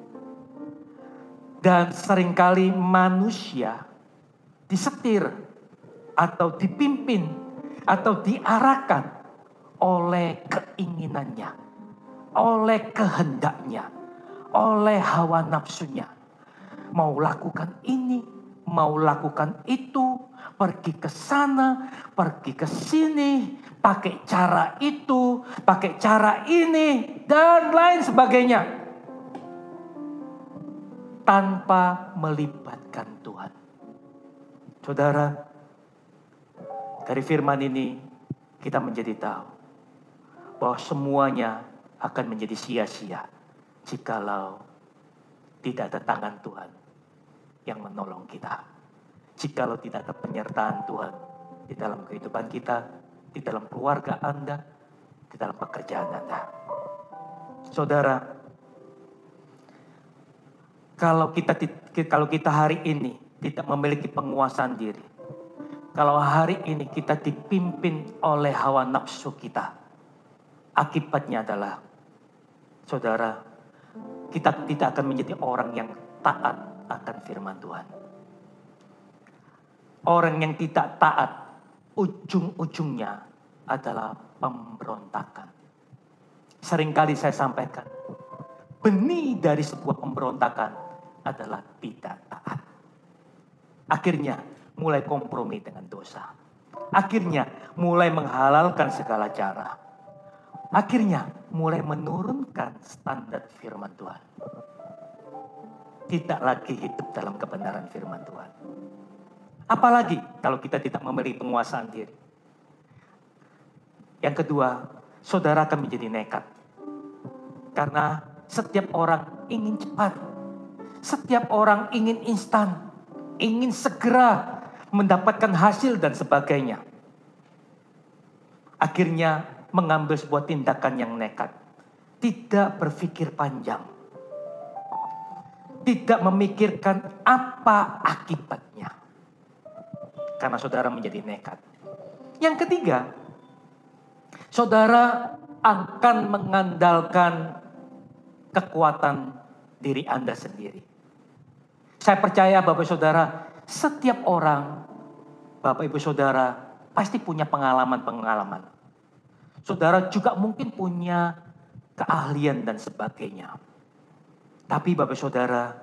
Dan seringkali manusia disetir atau dipimpin atau diarahkan oleh keinginannya, oleh kehendaknya, oleh hawa nafsunya. Mau lakukan ini, mau lakukan itu, pergi ke sana, pergi ke sini, pakai cara itu, pakai cara ini, dan lain sebagainya. Tanpa melibatkan Tuhan. Saudara, dari firman ini kita menjadi tahu bahwa semuanya akan menjadi sia-sia jikalau tidak ada tangan Tuhan yang menolong kita. Jikalau tidak ada penyertaan Tuhan di dalam kehidupan kita, di dalam keluarga Anda, di dalam pekerjaan Anda. Saudara, kalau kita hari ini tidak memiliki penguasaan diri, kalau hari ini kita dipimpin oleh hawa nafsu kita, akibatnya adalah, saudara, kita tidak akan menjadi orang yang taat akan firman Tuhan. Orang yang tidak taat, ujung-ujungnya adalah pemberontakan. Seringkali saya sampaikan, benih dari sebuah pemberontakan adalah tidak taat. Akhirnya mulai kompromi dengan dosa. Akhirnya mulai menghalalkan segala cara. Akhirnya mulai menurunkan standar firman Tuhan. Tidak lagi hidup dalam kebenaran firman Tuhan. Apalagi kalau kita tidak memberi penguasaan diri. Yang kedua, saudara akan menjadi nekat. Karena setiap orang ingin cepat. Setiap orang ingin instan. Ingin segera mendapatkan hasil dan sebagainya. Akhirnya mengambil sebuah tindakan yang nekat. Tidak berpikir panjang. Tidak memikirkan apa akibatnya. Karena saudara menjadi nekat. Yang ketiga, saudara akan mengandalkan kekuatan diri Anda sendiri. Saya percaya Bapak Saudara, setiap orang, Bapak Ibu Saudara, pasti punya pengalaman-pengalaman. Saudara juga mungkin punya keahlian dan sebagainya. Tapi Bapak Saudara,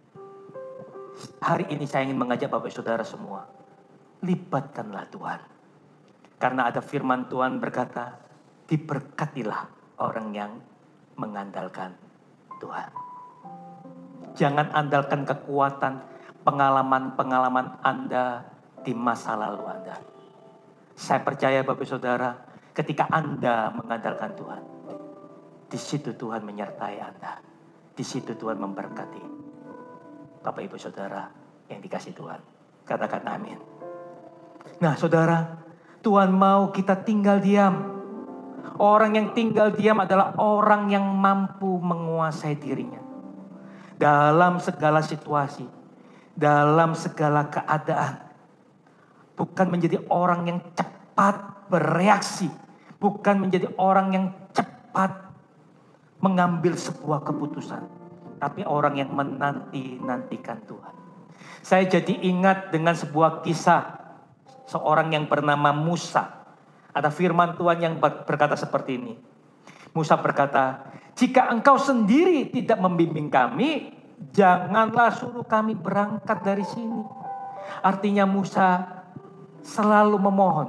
hari ini saya ingin mengajak Bapak Saudara semua, libatkanlah Tuhan. Karena ada firman Tuhan berkata, diberkatilah orang yang mengandalkan Tuhan. Jangan andalkan kekuatan, pengalaman-pengalaman Anda di masa lalu Anda. Saya percaya Bapak Saudara, ketika Anda mengandalkan Tuhan, di situ Tuhan menyertai Anda. Di situ Tuhan memberkati. Bapak Ibu Saudara yang dikasih Tuhan, katakan amin. Nah saudara, Tuhan mau kita tinggal diam. Orang yang tinggal diam adalah orang yang mampu menguasai dirinya. Dalam segala situasi, dalam segala keadaan. Bukan menjadi orang yang cepat bereaksi. Bukan menjadi orang yang cepat mengambil sebuah keputusan. Tapi orang yang menanti-nantikan Tuhan. Saya jadi ingat dengan sebuah kisah. Seorang yang bernama Musa. Ada firman Tuhan yang berkata seperti ini. Musa berkata, jika engkau sendiri tidak membimbing kami, janganlah suruh kami berangkat dari sini. Artinya Musa selalu memohon.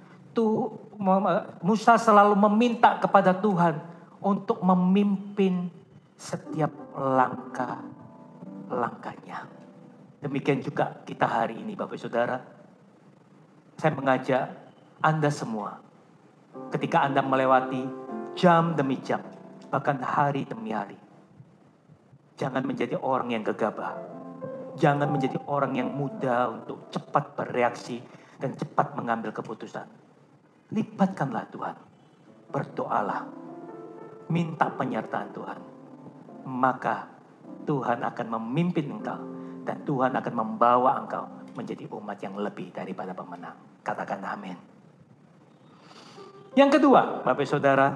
Musa selalu meminta kepada Tuhan untuk memimpin setiap langkah-langkahnya. Demikian juga kita hari ini Bapak Saudara. Saya mengajak Anda semua, ketika Anda melewati jam demi jam, bahkan hari demi hari, jangan menjadi orang yang gegabah. Jangan menjadi orang yang mudah untuk cepat bereaksi dan cepat mengambil keputusan. Libatkanlah Tuhan. Berdoalah. Minta penyertaan Tuhan. Maka Tuhan akan memimpin engkau. Dan Tuhan akan membawa engkau menjadi umat yang lebih daripada pemenang. Katakan amin. Yang kedua, Bapak Saudara,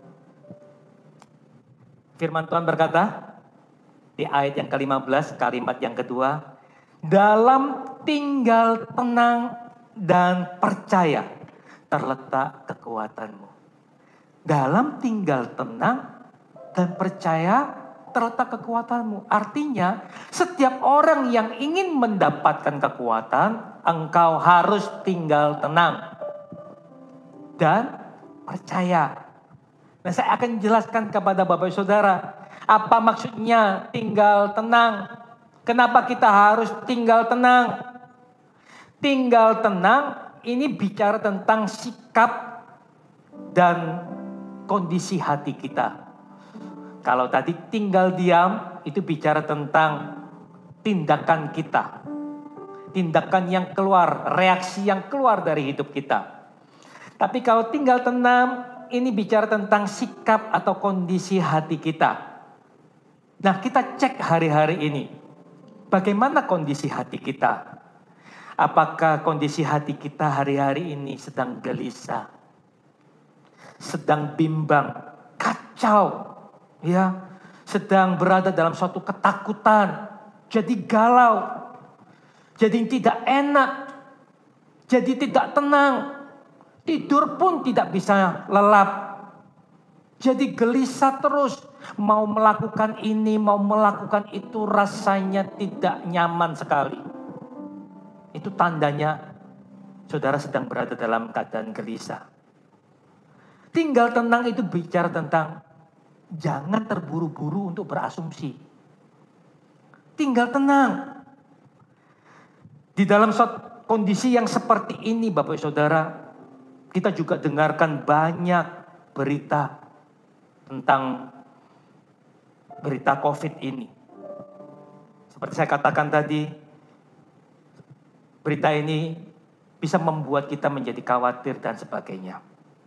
firman Tuhan berkata di ayat yang ke-15, kalimat yang kedua, dalam tinggal tenang dan percaya terletak kekuatanmu. Dalam tinggal tenang dan percaya terletak kekuatanmu. Artinya, setiap orang yang ingin mendapatkan kekuatan, engkau harus tinggal tenang dan percaya. Nah, saya akan jelaskan kepada Bapak Saudara, apa maksudnya tinggal tenang? Kenapa kita harus tinggal tenang? Tinggal tenang ini bicara tentang sikap dan kondisi hati kita. Kalau tadi tinggal diam, itu bicara tentang tindakan kita. Tindakan yang keluar, reaksi yang keluar dari hidup kita. Tapi kalau tinggal tenang, ini bicara tentang sikap atau kondisi hati kita. Nah, kita cek hari-hari ini. Bagaimana kondisi hati kita? Apakah kondisi hati kita hari-hari ini sedang gelisah? Sedang bimbang, kacau. Ya, sedang berada dalam suatu ketakutan, jadi galau, jadi tidak enak, jadi tidak tenang, tidur pun tidak bisa lelap. Jadi gelisah terus, mau melakukan ini, mau melakukan itu, rasanya tidak nyaman sekali. Itu tandanya saudara sedang berada dalam keadaan gelisah. Tinggal tenang itu bicara tentang jangan terburu-buru untuk berasumsi. Tinggal tenang. Di dalam kondisi yang seperti ini Bapak Saudara, kita juga dengarkan banyak berita tentang berita COVID ini. Seperti saya katakan tadi, berita ini bisa membuat kita menjadi khawatir dan sebagainya.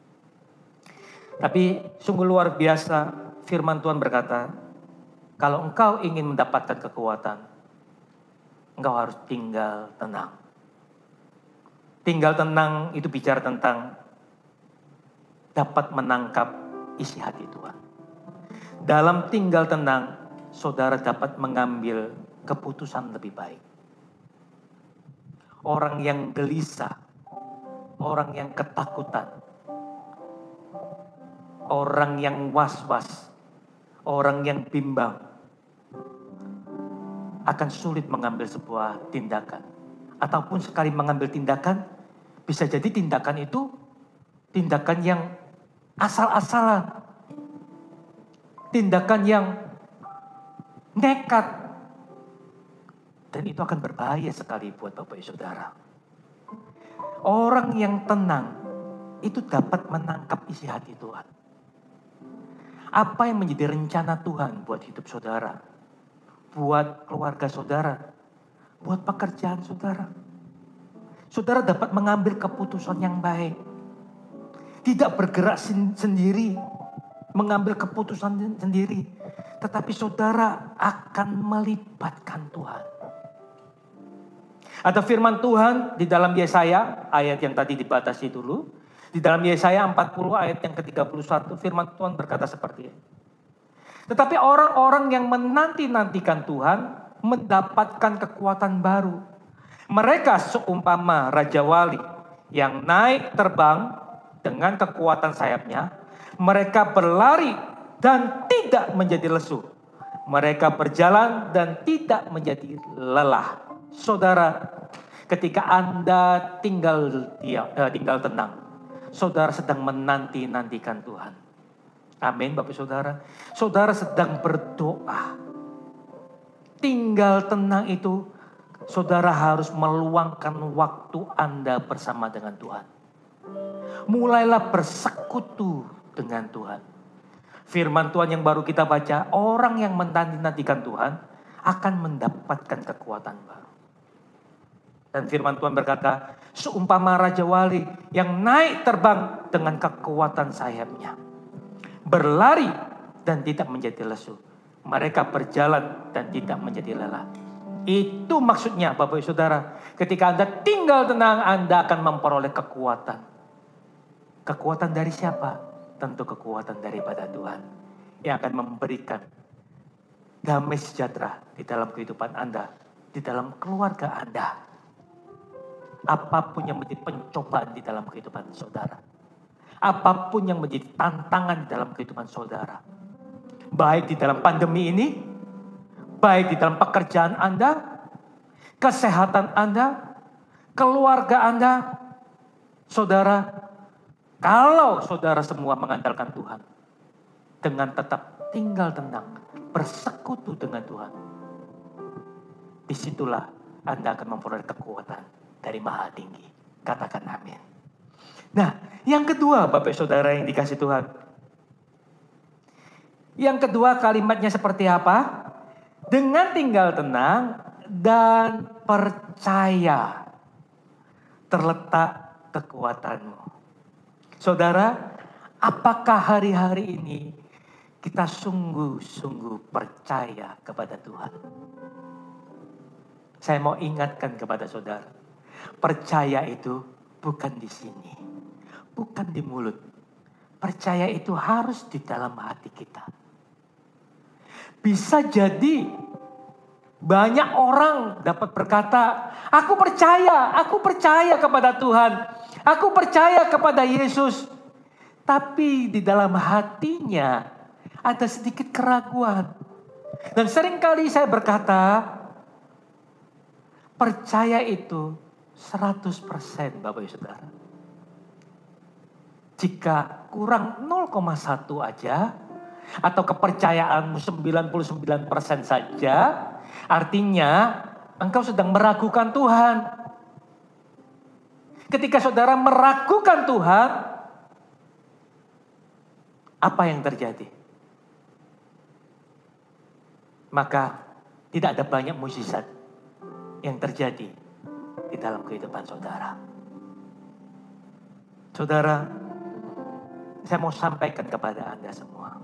Tapi sungguh luar biasa, firman Tuhan berkata, kalau engkau ingin mendapatkan kekuatan, engkau harus tinggal tenang. Tinggal tenang itu bicara tentang dapat menangkap isi hati Tuhan. Dalam tinggal tenang, saudara dapat mengambil keputusan lebih baik. Orang yang gelisah, orang yang ketakutan, orang yang was-was, orang yang bimbang, akan sulit mengambil sebuah tindakan. Ataupun sekali mengambil tindakan, bisa jadi tindakan itu tindakan yang asal-asalan. Tindakan yang nekat. Dan itu akan berbahaya sekali buat Bapak Ibu Saudara. Orang yang tenang itu dapat menangkap isi hati Tuhan. Apa yang menjadi rencana Tuhan buat hidup saudara, buat keluarga saudara, buat pekerjaan saudara. Saudara dapat mengambil keputusan yang baik. Tidak bergerak sendiri, mengambil keputusan sendiri. Tetapi saudara akan melibatkan Tuhan. Ada firman Tuhan di dalam Yesaya, ayat yang tadi dibatasi dulu. Di dalam Yesaya 40 ayat yang ke-31 firman Tuhan berkata seperti ini. Tetapi orang-orang yang menanti-nantikan Tuhan mendapatkan kekuatan baru. Mereka seumpama Raja Wali yang naik terbang dengan kekuatan sayapnya. Mereka berlari dan tidak menjadi lesu. Mereka berjalan dan tidak menjadi lelah. Saudara, ketika Anda tinggal tenang, saudara sedang menanti-nantikan Tuhan. Amin Bapak Saudara. Saudara sedang berdoa. Tinggal tenang itu, saudara harus meluangkan waktu Anda bersama dengan Tuhan. Mulailah bersekutu dengan Tuhan. Firman Tuhan yang baru kita baca, orang yang menanti-nantikan Tuhan akan mendapatkan kekuatan baru. Dan firman Tuhan berkata, seumpama Raja Wali yang naik terbang dengan kekuatan sayapnya. Berlari dan tidak menjadi lesu. Mereka berjalan dan tidak menjadi lelah. Itu maksudnya Bapak Ibu Saudara. Ketika Anda tinggal tenang, Anda akan memperoleh kekuatan. Kekuatan dari siapa? Tentu kekuatan daripada Tuhan. Yang akan memberikan damai sejahtera di dalam kehidupan Anda. Di dalam keluarga Anda. Apapun yang menjadi pencobaan di dalam kehidupan saudara. Apapun yang menjadi tantangan di dalam kehidupan saudara. Baik di dalam pandemi ini, baik di dalam pekerjaan Anda, kesehatan Anda, keluarga Anda. Saudara, kalau saudara semua mengandalkan Tuhan, dengan tetap tinggal tenang, bersekutu dengan Tuhan, disitulah Anda akan memperoleh kekuatan dari Maha Tinggi. Katakan amin. Nah, yang kedua Bapak Saudara yang dikasih Tuhan. Yang kedua kalimatnya seperti apa? Dengan tinggal tenang dan percaya terletak kekuatanmu. Saudara, apakah hari-hari ini kita sungguh-sungguh percaya kepada Tuhan? Saya mau ingatkan kepada saudara. Percaya itu bukan di sini, bukan di mulut. Percaya itu harus di dalam hati kita. Bisa jadi banyak orang dapat berkata, aku percaya kepada Tuhan, aku percaya kepada Yesus. Tapi di dalam hatinya ada sedikit keraguan. Dan seringkali saya berkata, percaya itu 100% Bapak Ibu Saudara. Jika kurang 0,1 aja, atau kepercayaanmu 99% saja, artinya engkau sedang meragukan Tuhan. Ketika saudara meragukan Tuhan, apa yang terjadi? Maka tidak ada banyak mukjizat yang terjadi di dalam kehidupan saudara. Saudara, saya mau sampaikan kepada Anda semua.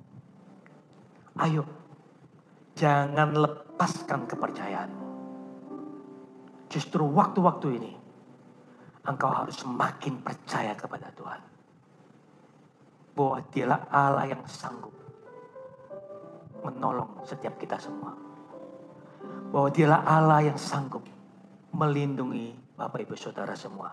Ayo, jangan lepaskan kepercayaanmu. Justru waktu-waktu ini, engkau harus semakin percaya kepada Tuhan. Bahwa Dialah Allah yang sanggup menolong setiap kita semua. Bahwa Dialah Allah yang sanggup melindungi Bapak Ibu Saudara semua.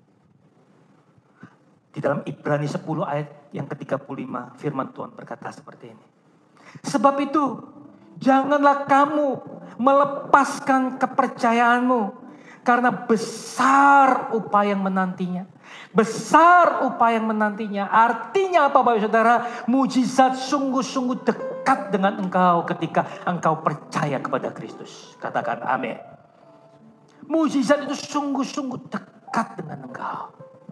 Di dalam Ibrani 10 ayat yang ke-35, firman Tuhan berkata seperti ini. Sebab itu, janganlah kamu melepaskan kepercayaanmu. Karena besar upaya yang menantinya. Besar upaya yang menantinya. Artinya apa Bapak Saudara? Mujizat sungguh-sungguh dekat dengan engkau ketika engkau percaya kepada Kristus. Katakan amin. Mujizat itu sungguh-sungguh dekat dengan engkau.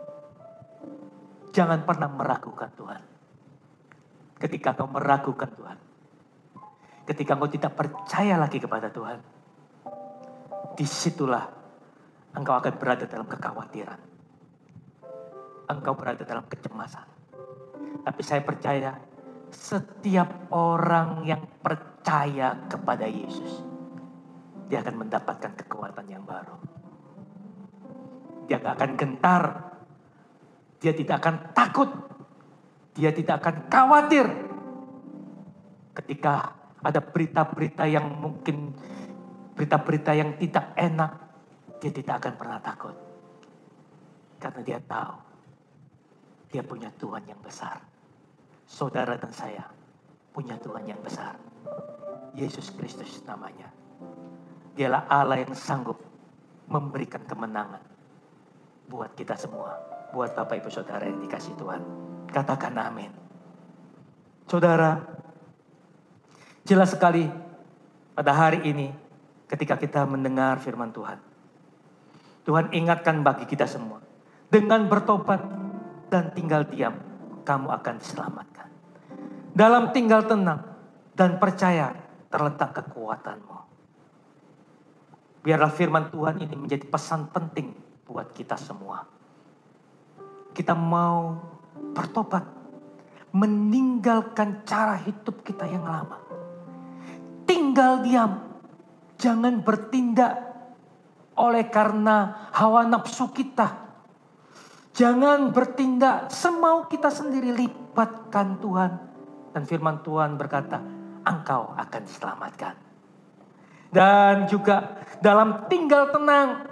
Jangan pernah meragukan Tuhan. Ketika engkau meragukan Tuhan. Ketika engkau tidak percaya lagi kepada Tuhan. Disitulah engkau akan berada dalam kekhawatiran. Engkau berada dalam kecemasan. Tapi saya percaya setiap orang yang percaya kepada Yesus, dia akan mendapatkan kekuatan yang baru. Dia tidak akan gentar. Dia tidak akan takut. Dia tidak akan khawatir. Ketika ada berita-berita yang mungkin, berita-berita yang tidak enak, dia tidak akan pernah takut. Karena dia tahu, dia punya Tuhan yang besar. Saudara dan saya punya Tuhan yang besar. Yesus Kristus namanya. Dialah Allah yang sanggup memberikan kemenangan buat kita semua. Buat Bapak Ibu Saudara yang dikasih Tuhan. Katakan amin. Saudara, jelas sekali pada hari ini ketika kita mendengar firman Tuhan. Tuhan ingatkan bagi kita semua. Dengan bertobat dan tinggal diam, kamu akan diselamatkan. Dalam tinggal tenang dan percaya terletak kekuatanmu. Biarlah firman Tuhan ini menjadi pesan penting buat kita semua. Kita mau bertobat, meninggalkan cara hidup kita yang lama. Tinggal diam, jangan bertindak oleh karena hawa nafsu kita. Jangan bertindak semau kita sendiri, libatkan Tuhan. Dan firman Tuhan berkata, engkau akan diselamatkan. Dan juga dalam tinggal tenang,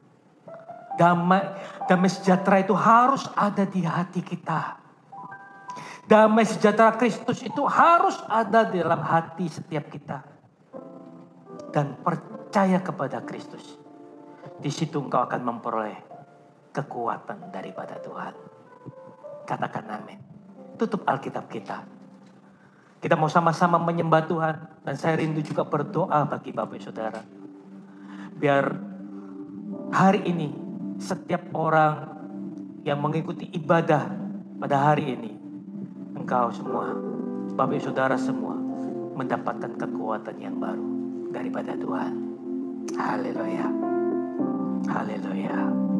damai sejahtera itu harus ada di hati kita. Damai sejahtera Kristus itu harus ada di dalam hati setiap kita. Dan percaya kepada Kristus. Di situ engkau akan memperoleh kekuatan daripada Tuhan. Katakan amin. Tutup Alkitab kita. Kita mau sama-sama menyembah Tuhan. Dan saya rindu juga berdoa bagi Bapak Saudara. Biar hari ini setiap orang yang mengikuti ibadah pada hari ini, engkau semua, Bapak Saudara semua, mendapatkan kekuatan yang baru daripada Tuhan. Haleluya. Haleluya.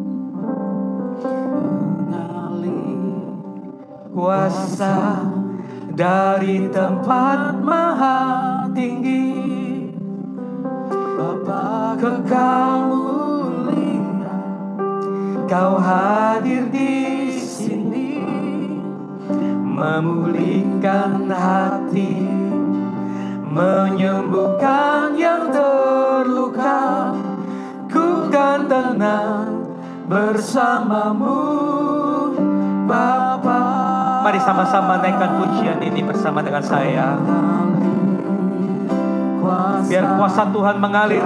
Mengalir kuasa dari tempat maha tinggi, Bapa kekal mulia, Kau hadir di sini, memulihkan hati, menyembuhkan yang terluka. Ku kan tenang bersamamu, Bapa. Mari sama-sama naikkan pujian ini bersama dengan saya. Biar kuasa Tuhan mengalir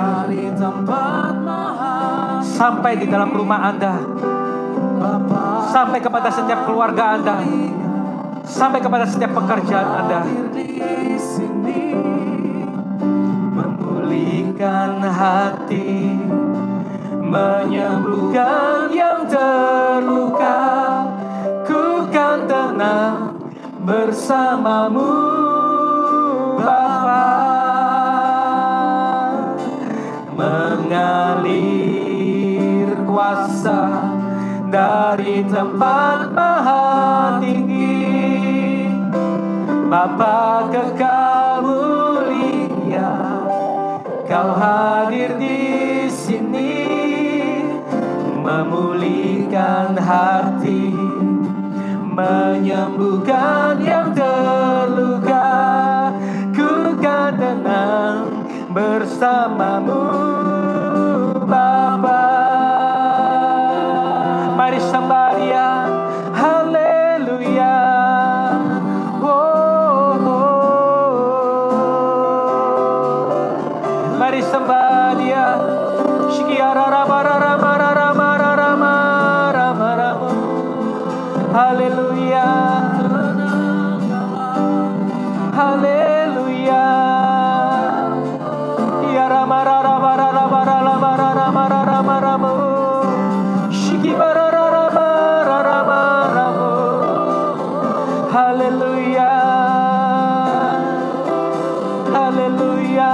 sampai di dalam rumah Anda, sampai kepada setiap keluarga Anda, sampai kepada setiap pekerjaan Anda. Memulihkan hati, menyembuhkan yang terluka, ku kan tenang bersamamu Bapa. Mengalir kuasa dari tempat maha tinggi, Bapa kekal mulia, Kau hadir di sini, memulihkan hati, menyembuhkan yang terluka, ku kan tenang bersamamu Bapa. Mari sembah Dia, haleluya. Mari sembah Dia. Haleluya. Haleluya. Ya rama rama rama rama rama rama rama rama. Shiki rama rama rama rama. Haleluya. Haleluya.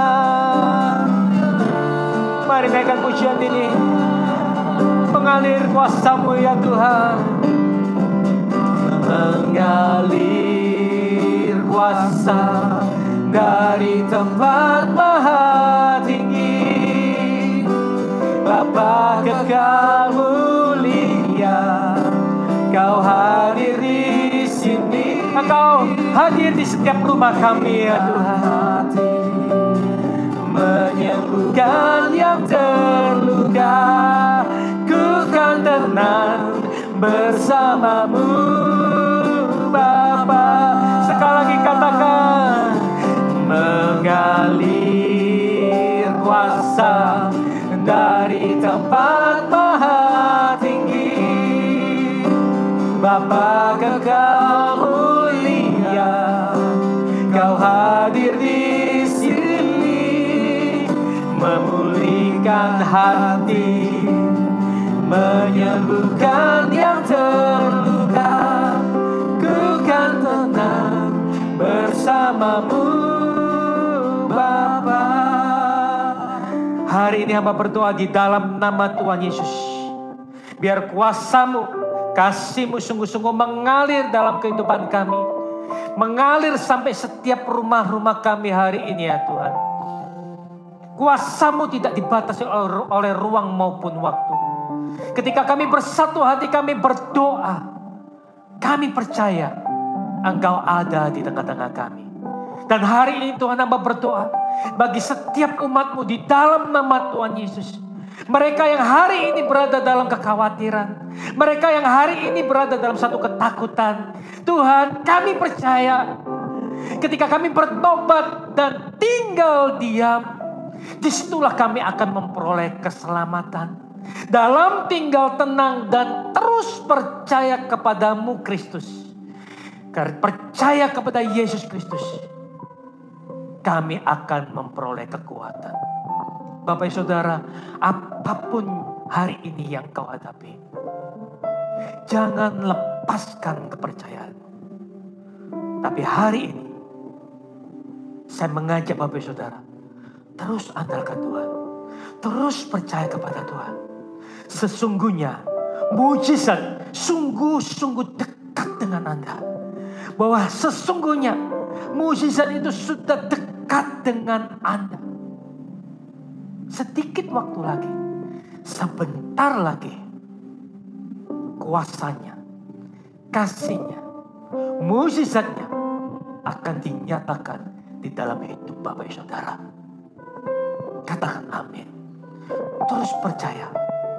Mari naikkan pujian ini. Mengalir kuasa-Mu ya Tuhan. Mengalir kuasa dari tempat maha tinggi, Bapa kekal mulia, Kau hadir di sini. Engkau hadir di setiap rumah kami ya Tuhan. Menyembuhkan yang terluka, ku kan tenang bersamamu Bapa. Sekali lagi katakan, mengalir kuasa dari tempat maha tinggi, Bapa kekal mulia, Kau hadir di sini, memulihkan hati, menyembuhkan yang terluka, ku kan tenang bersamamu Bapa. Hari ini hamba berdoa di dalam nama Tuhan Yesus, biar kuasa-Mu, kasih-Mu sungguh-sungguh mengalir dalam kehidupan kami, mengalir sampai setiap rumah-rumah kami hari ini ya Tuhan. Kuasa-Mu tidak dibatasi oleh ruang maupun waktu. Ketika kami bersatu hati, kami berdoa, kami percaya Engkau ada di tengah-tengah kami. Dan hari ini Tuhan, hamba berdoa bagi setiap umat-Mu di dalam nama Tuhan Yesus. Mereka yang hari ini berada dalam kekhawatiran, mereka yang hari ini berada dalam satu ketakutan, Tuhan kami percaya ketika kami bertobat dan tinggal diam, disitulah kami akan memperoleh keselamatan. Dalam tinggal tenang dan terus percaya kepadamu Kristus, percaya kepada Yesus Kristus, kami akan memperoleh kekuatan. Bapak Saudara, apapun hari ini yang kau hadapi, jangan lepaskan kepercayaan. Tapi hari ini saya mengajak Bapak Saudara, terus andalkan Tuhan, terus percaya kepada Tuhan. Sesungguhnya mujizat sungguh-sungguh dekat dengan Anda. Bahwa sesungguhnya mujizat itu sudah dekat dengan Anda. Sedikit waktu lagi, sebentar lagi, kuasanya, kasihnya, mujizatnya akan dinyatakan di dalam hidup Bapak Saudara. Katakan amin. Terus percaya,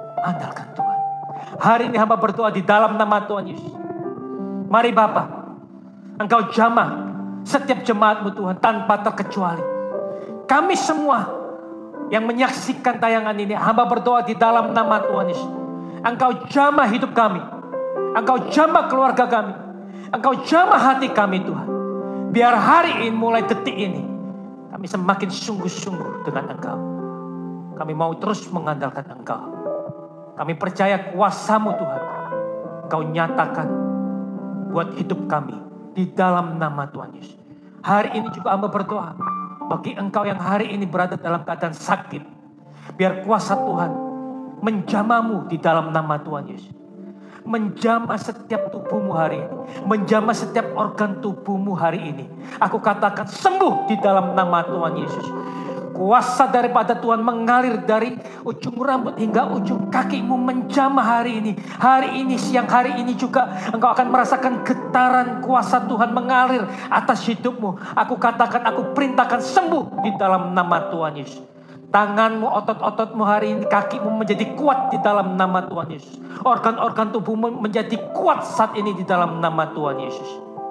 andalkan Tuhan. Hari ini hamba berdoa di dalam nama Tuhan Yesus. Mari Bapa, Engkau jamah setiap jemaat-Mu Tuhan tanpa terkecuali. Kami semua yang menyaksikan tayangan ini, hamba berdoa di dalam nama Tuhan Yesus. Engkau jamah hidup kami. Engkau jamah keluarga kami. Engkau jamah hati kami Tuhan. Biar hari ini, mulai detik ini, kami semakin sungguh-sungguh dengan Engkau. Kami mau terus mengandalkan Engkau. Kami percaya kuasa-Mu Tuhan. Engkau nyatakan buat hidup kami di dalam nama Tuhan Yesus. Hari ini juga hamba berdoa bagi engkau yang hari ini berada dalam keadaan sakit. Biar kuasa Tuhan menjamahmu di dalam nama Tuhan Yesus. Menjamah setiap tubuhmu hari ini. Menjamah setiap organ tubuhmu hari ini. Aku katakan sembuh di dalam nama Tuhan Yesus. Kuasa daripada Tuhan mengalir dari ujung rambut hingga ujung kakimu menjamah hari ini. Hari ini, siang hari ini juga engkau akan merasakan getaran kuasa Tuhan mengalir atas hidupmu. Aku katakan, aku perintahkan sembuh di dalam nama Tuhan Yesus. Tanganmu, otot-ototmu hari ini, kakimu menjadi kuat di dalam nama Tuhan Yesus. Organ-organ tubuhmu menjadi kuat saat ini di dalam nama Tuhan Yesus.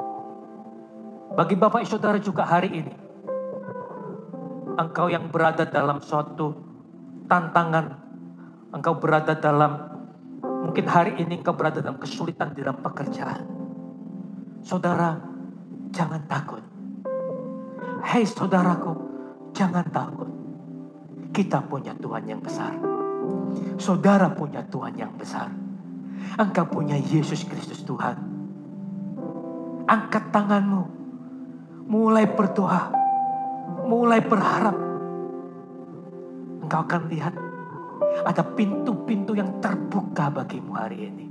Bagi Bapak Saudara juga hari ini, engkau yang berada dalam suatu tantangan, engkau berada dalam, mungkin hari ini engkau berada dalam kesulitan di dalam pekerjaan. Saudara, jangan takut. Hei saudaraku, jangan takut. Kita punya Tuhan yang besar. Saudara punya Tuhan yang besar. Engkau punya Yesus Kristus Tuhan. Angkat tanganmu, mulai berdoa. Mulai berharap. Engkau akan lihat ada pintu-pintu yang terbuka bagimu hari ini.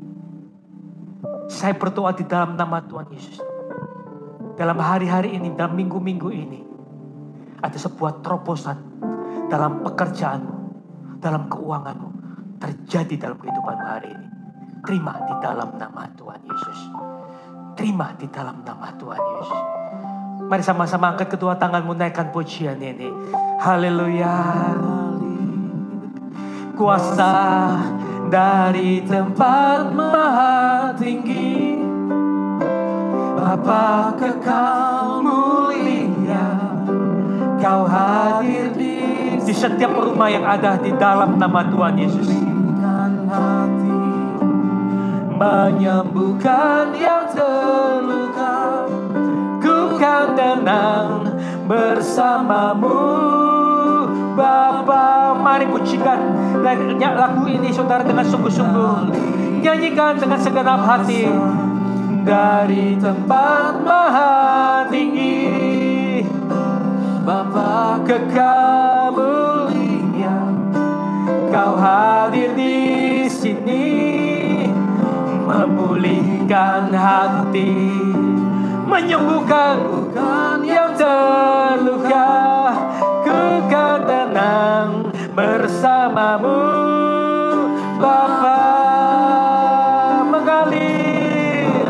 Saya berdoa di dalam nama Tuhan Yesus. Dalam hari-hari ini, dalam minggu-minggu ini, ada sebuah terobosan dalam pekerjaanmu, dalam keuanganmu, terjadi dalam kehidupanmu hari ini. Terima di dalam nama Tuhan Yesus. Terima di dalam nama Tuhan Yesus. Mari sama-sama angkat kedua tanganmu, naikkan pujian ini. Haleluya. Kuasa dari tempat maha tinggi, Bapa kekal mulia, Kau hadir di setiap rumah yang ada di dalam nama Tuhan Yesus. Menyembuhkan yang terluka, ku kan tenang bersamamu Bapa. Mari pujikan lagu ini saudara dengan sungguh-sungguh. Nyanyikan dengan segenap hati. Dari tempat maha tinggi, Bapa kekal mulia, Kau hadir di sini, memulihkan hati, menyembuhkan yang terluka, ku kan tenang bersamamu Bapa. Mengalir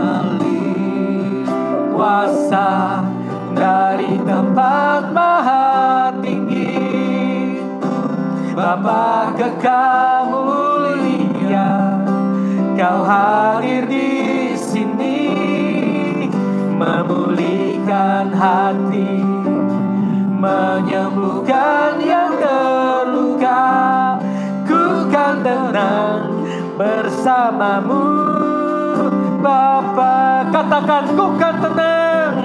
kuasa dari tempat maha tinggi, Bapa kekal mulia, Kau hadir di sini, memulihkan hati, menyembuhkan yang terluka, ku kan tenang bersamamu Bapa. Katakan, ku kan tenang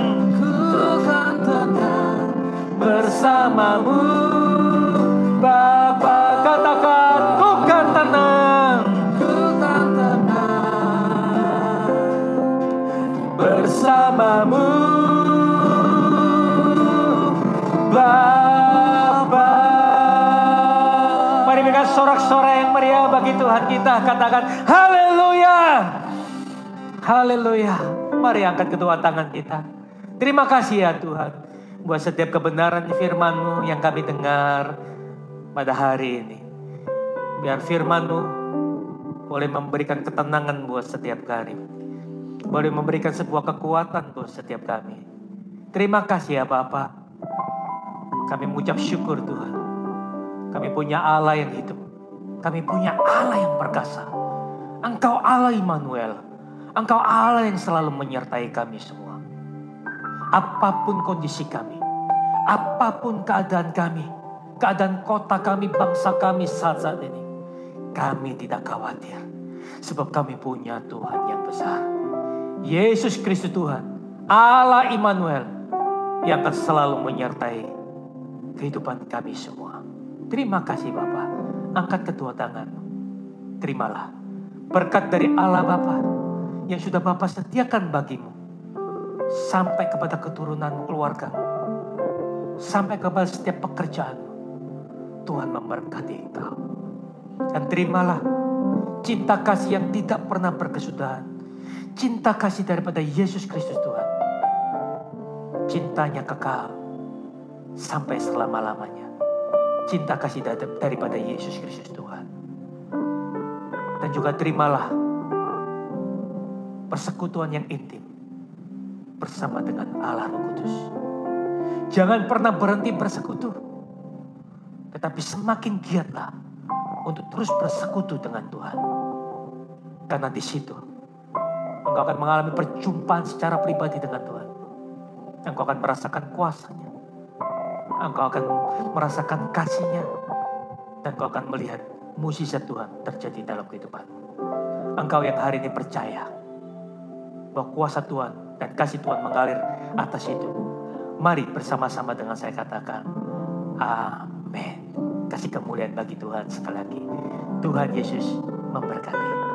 bersamamu Bapa. Katakan, ku kan tenang bersamamu Bapa. Mari berikan sorak-sorai yang meriah bagi Tuhan kita. Katakan haleluya, haleluya. Mari angkat kedua tangan kita. Terima kasih ya Tuhan, buat setiap kebenaran firman-Mu yang kami dengar pada hari ini. Biar firman-Mu boleh memberikan ketenangan buat setiap kami, boleh memberikan sebuah kekuatan buat setiap kami. Terima kasih ya Bapa. Kami mengucap syukur Tuhan. Kami punya Allah yang hidup. Kami punya Allah yang perkasa. Engkau Allah Immanuel. Engkau Allah yang selalu menyertai kami semua. apapun kondisi kami, apapun keadaan kami, keadaan kota kami, bangsa kami saat ini, kami tidak khawatir. Sebab kami punya Tuhan yang besar. Yesus Kristus Tuhan, Allah Immanuel, yang akan selalu menyertai kehidupan kami semua. Terima kasih Bapa. Angkat kedua tangan. Terimalah berkat dari Allah Bapa yang sudah Bapa sediakan bagimu. Sampai kepada keturunanmu, keluargamu. Sampai kepada setiap pekerjaanmu. Tuhan memberkati engkau. Dan terimalah cinta kasih yang tidak pernah berkesudahan. Cinta kasih daripada Yesus Kristus Tuhan. Cintanya kekal sampai selama-lamanya. Cinta kasih daripada Yesus Kristus Tuhan. Dan juga terimalah persekutuan yang intim bersama dengan Allah Roh Kudus. Jangan pernah berhenti bersekutu, tetapi semakin giatlah untuk terus bersekutu dengan Tuhan. Karena di situ engkau akan mengalami perjumpaan secara pribadi dengan Tuhan. Engkau akan merasakan kuasa-Nya. Engkau akan merasakan kasih-Nya. Dan engkau akan melihat mukjizat Tuhan terjadi dalam kehidupanmu. Engkau yang hari ini percaya bahwa kuasa Tuhan dan kasih Tuhan mengalir atas hidupmu. Mari bersama-sama dengan saya katakan, amin. Kasih kemuliaan bagi Tuhan sekali lagi. Tuhan Yesus memberkati.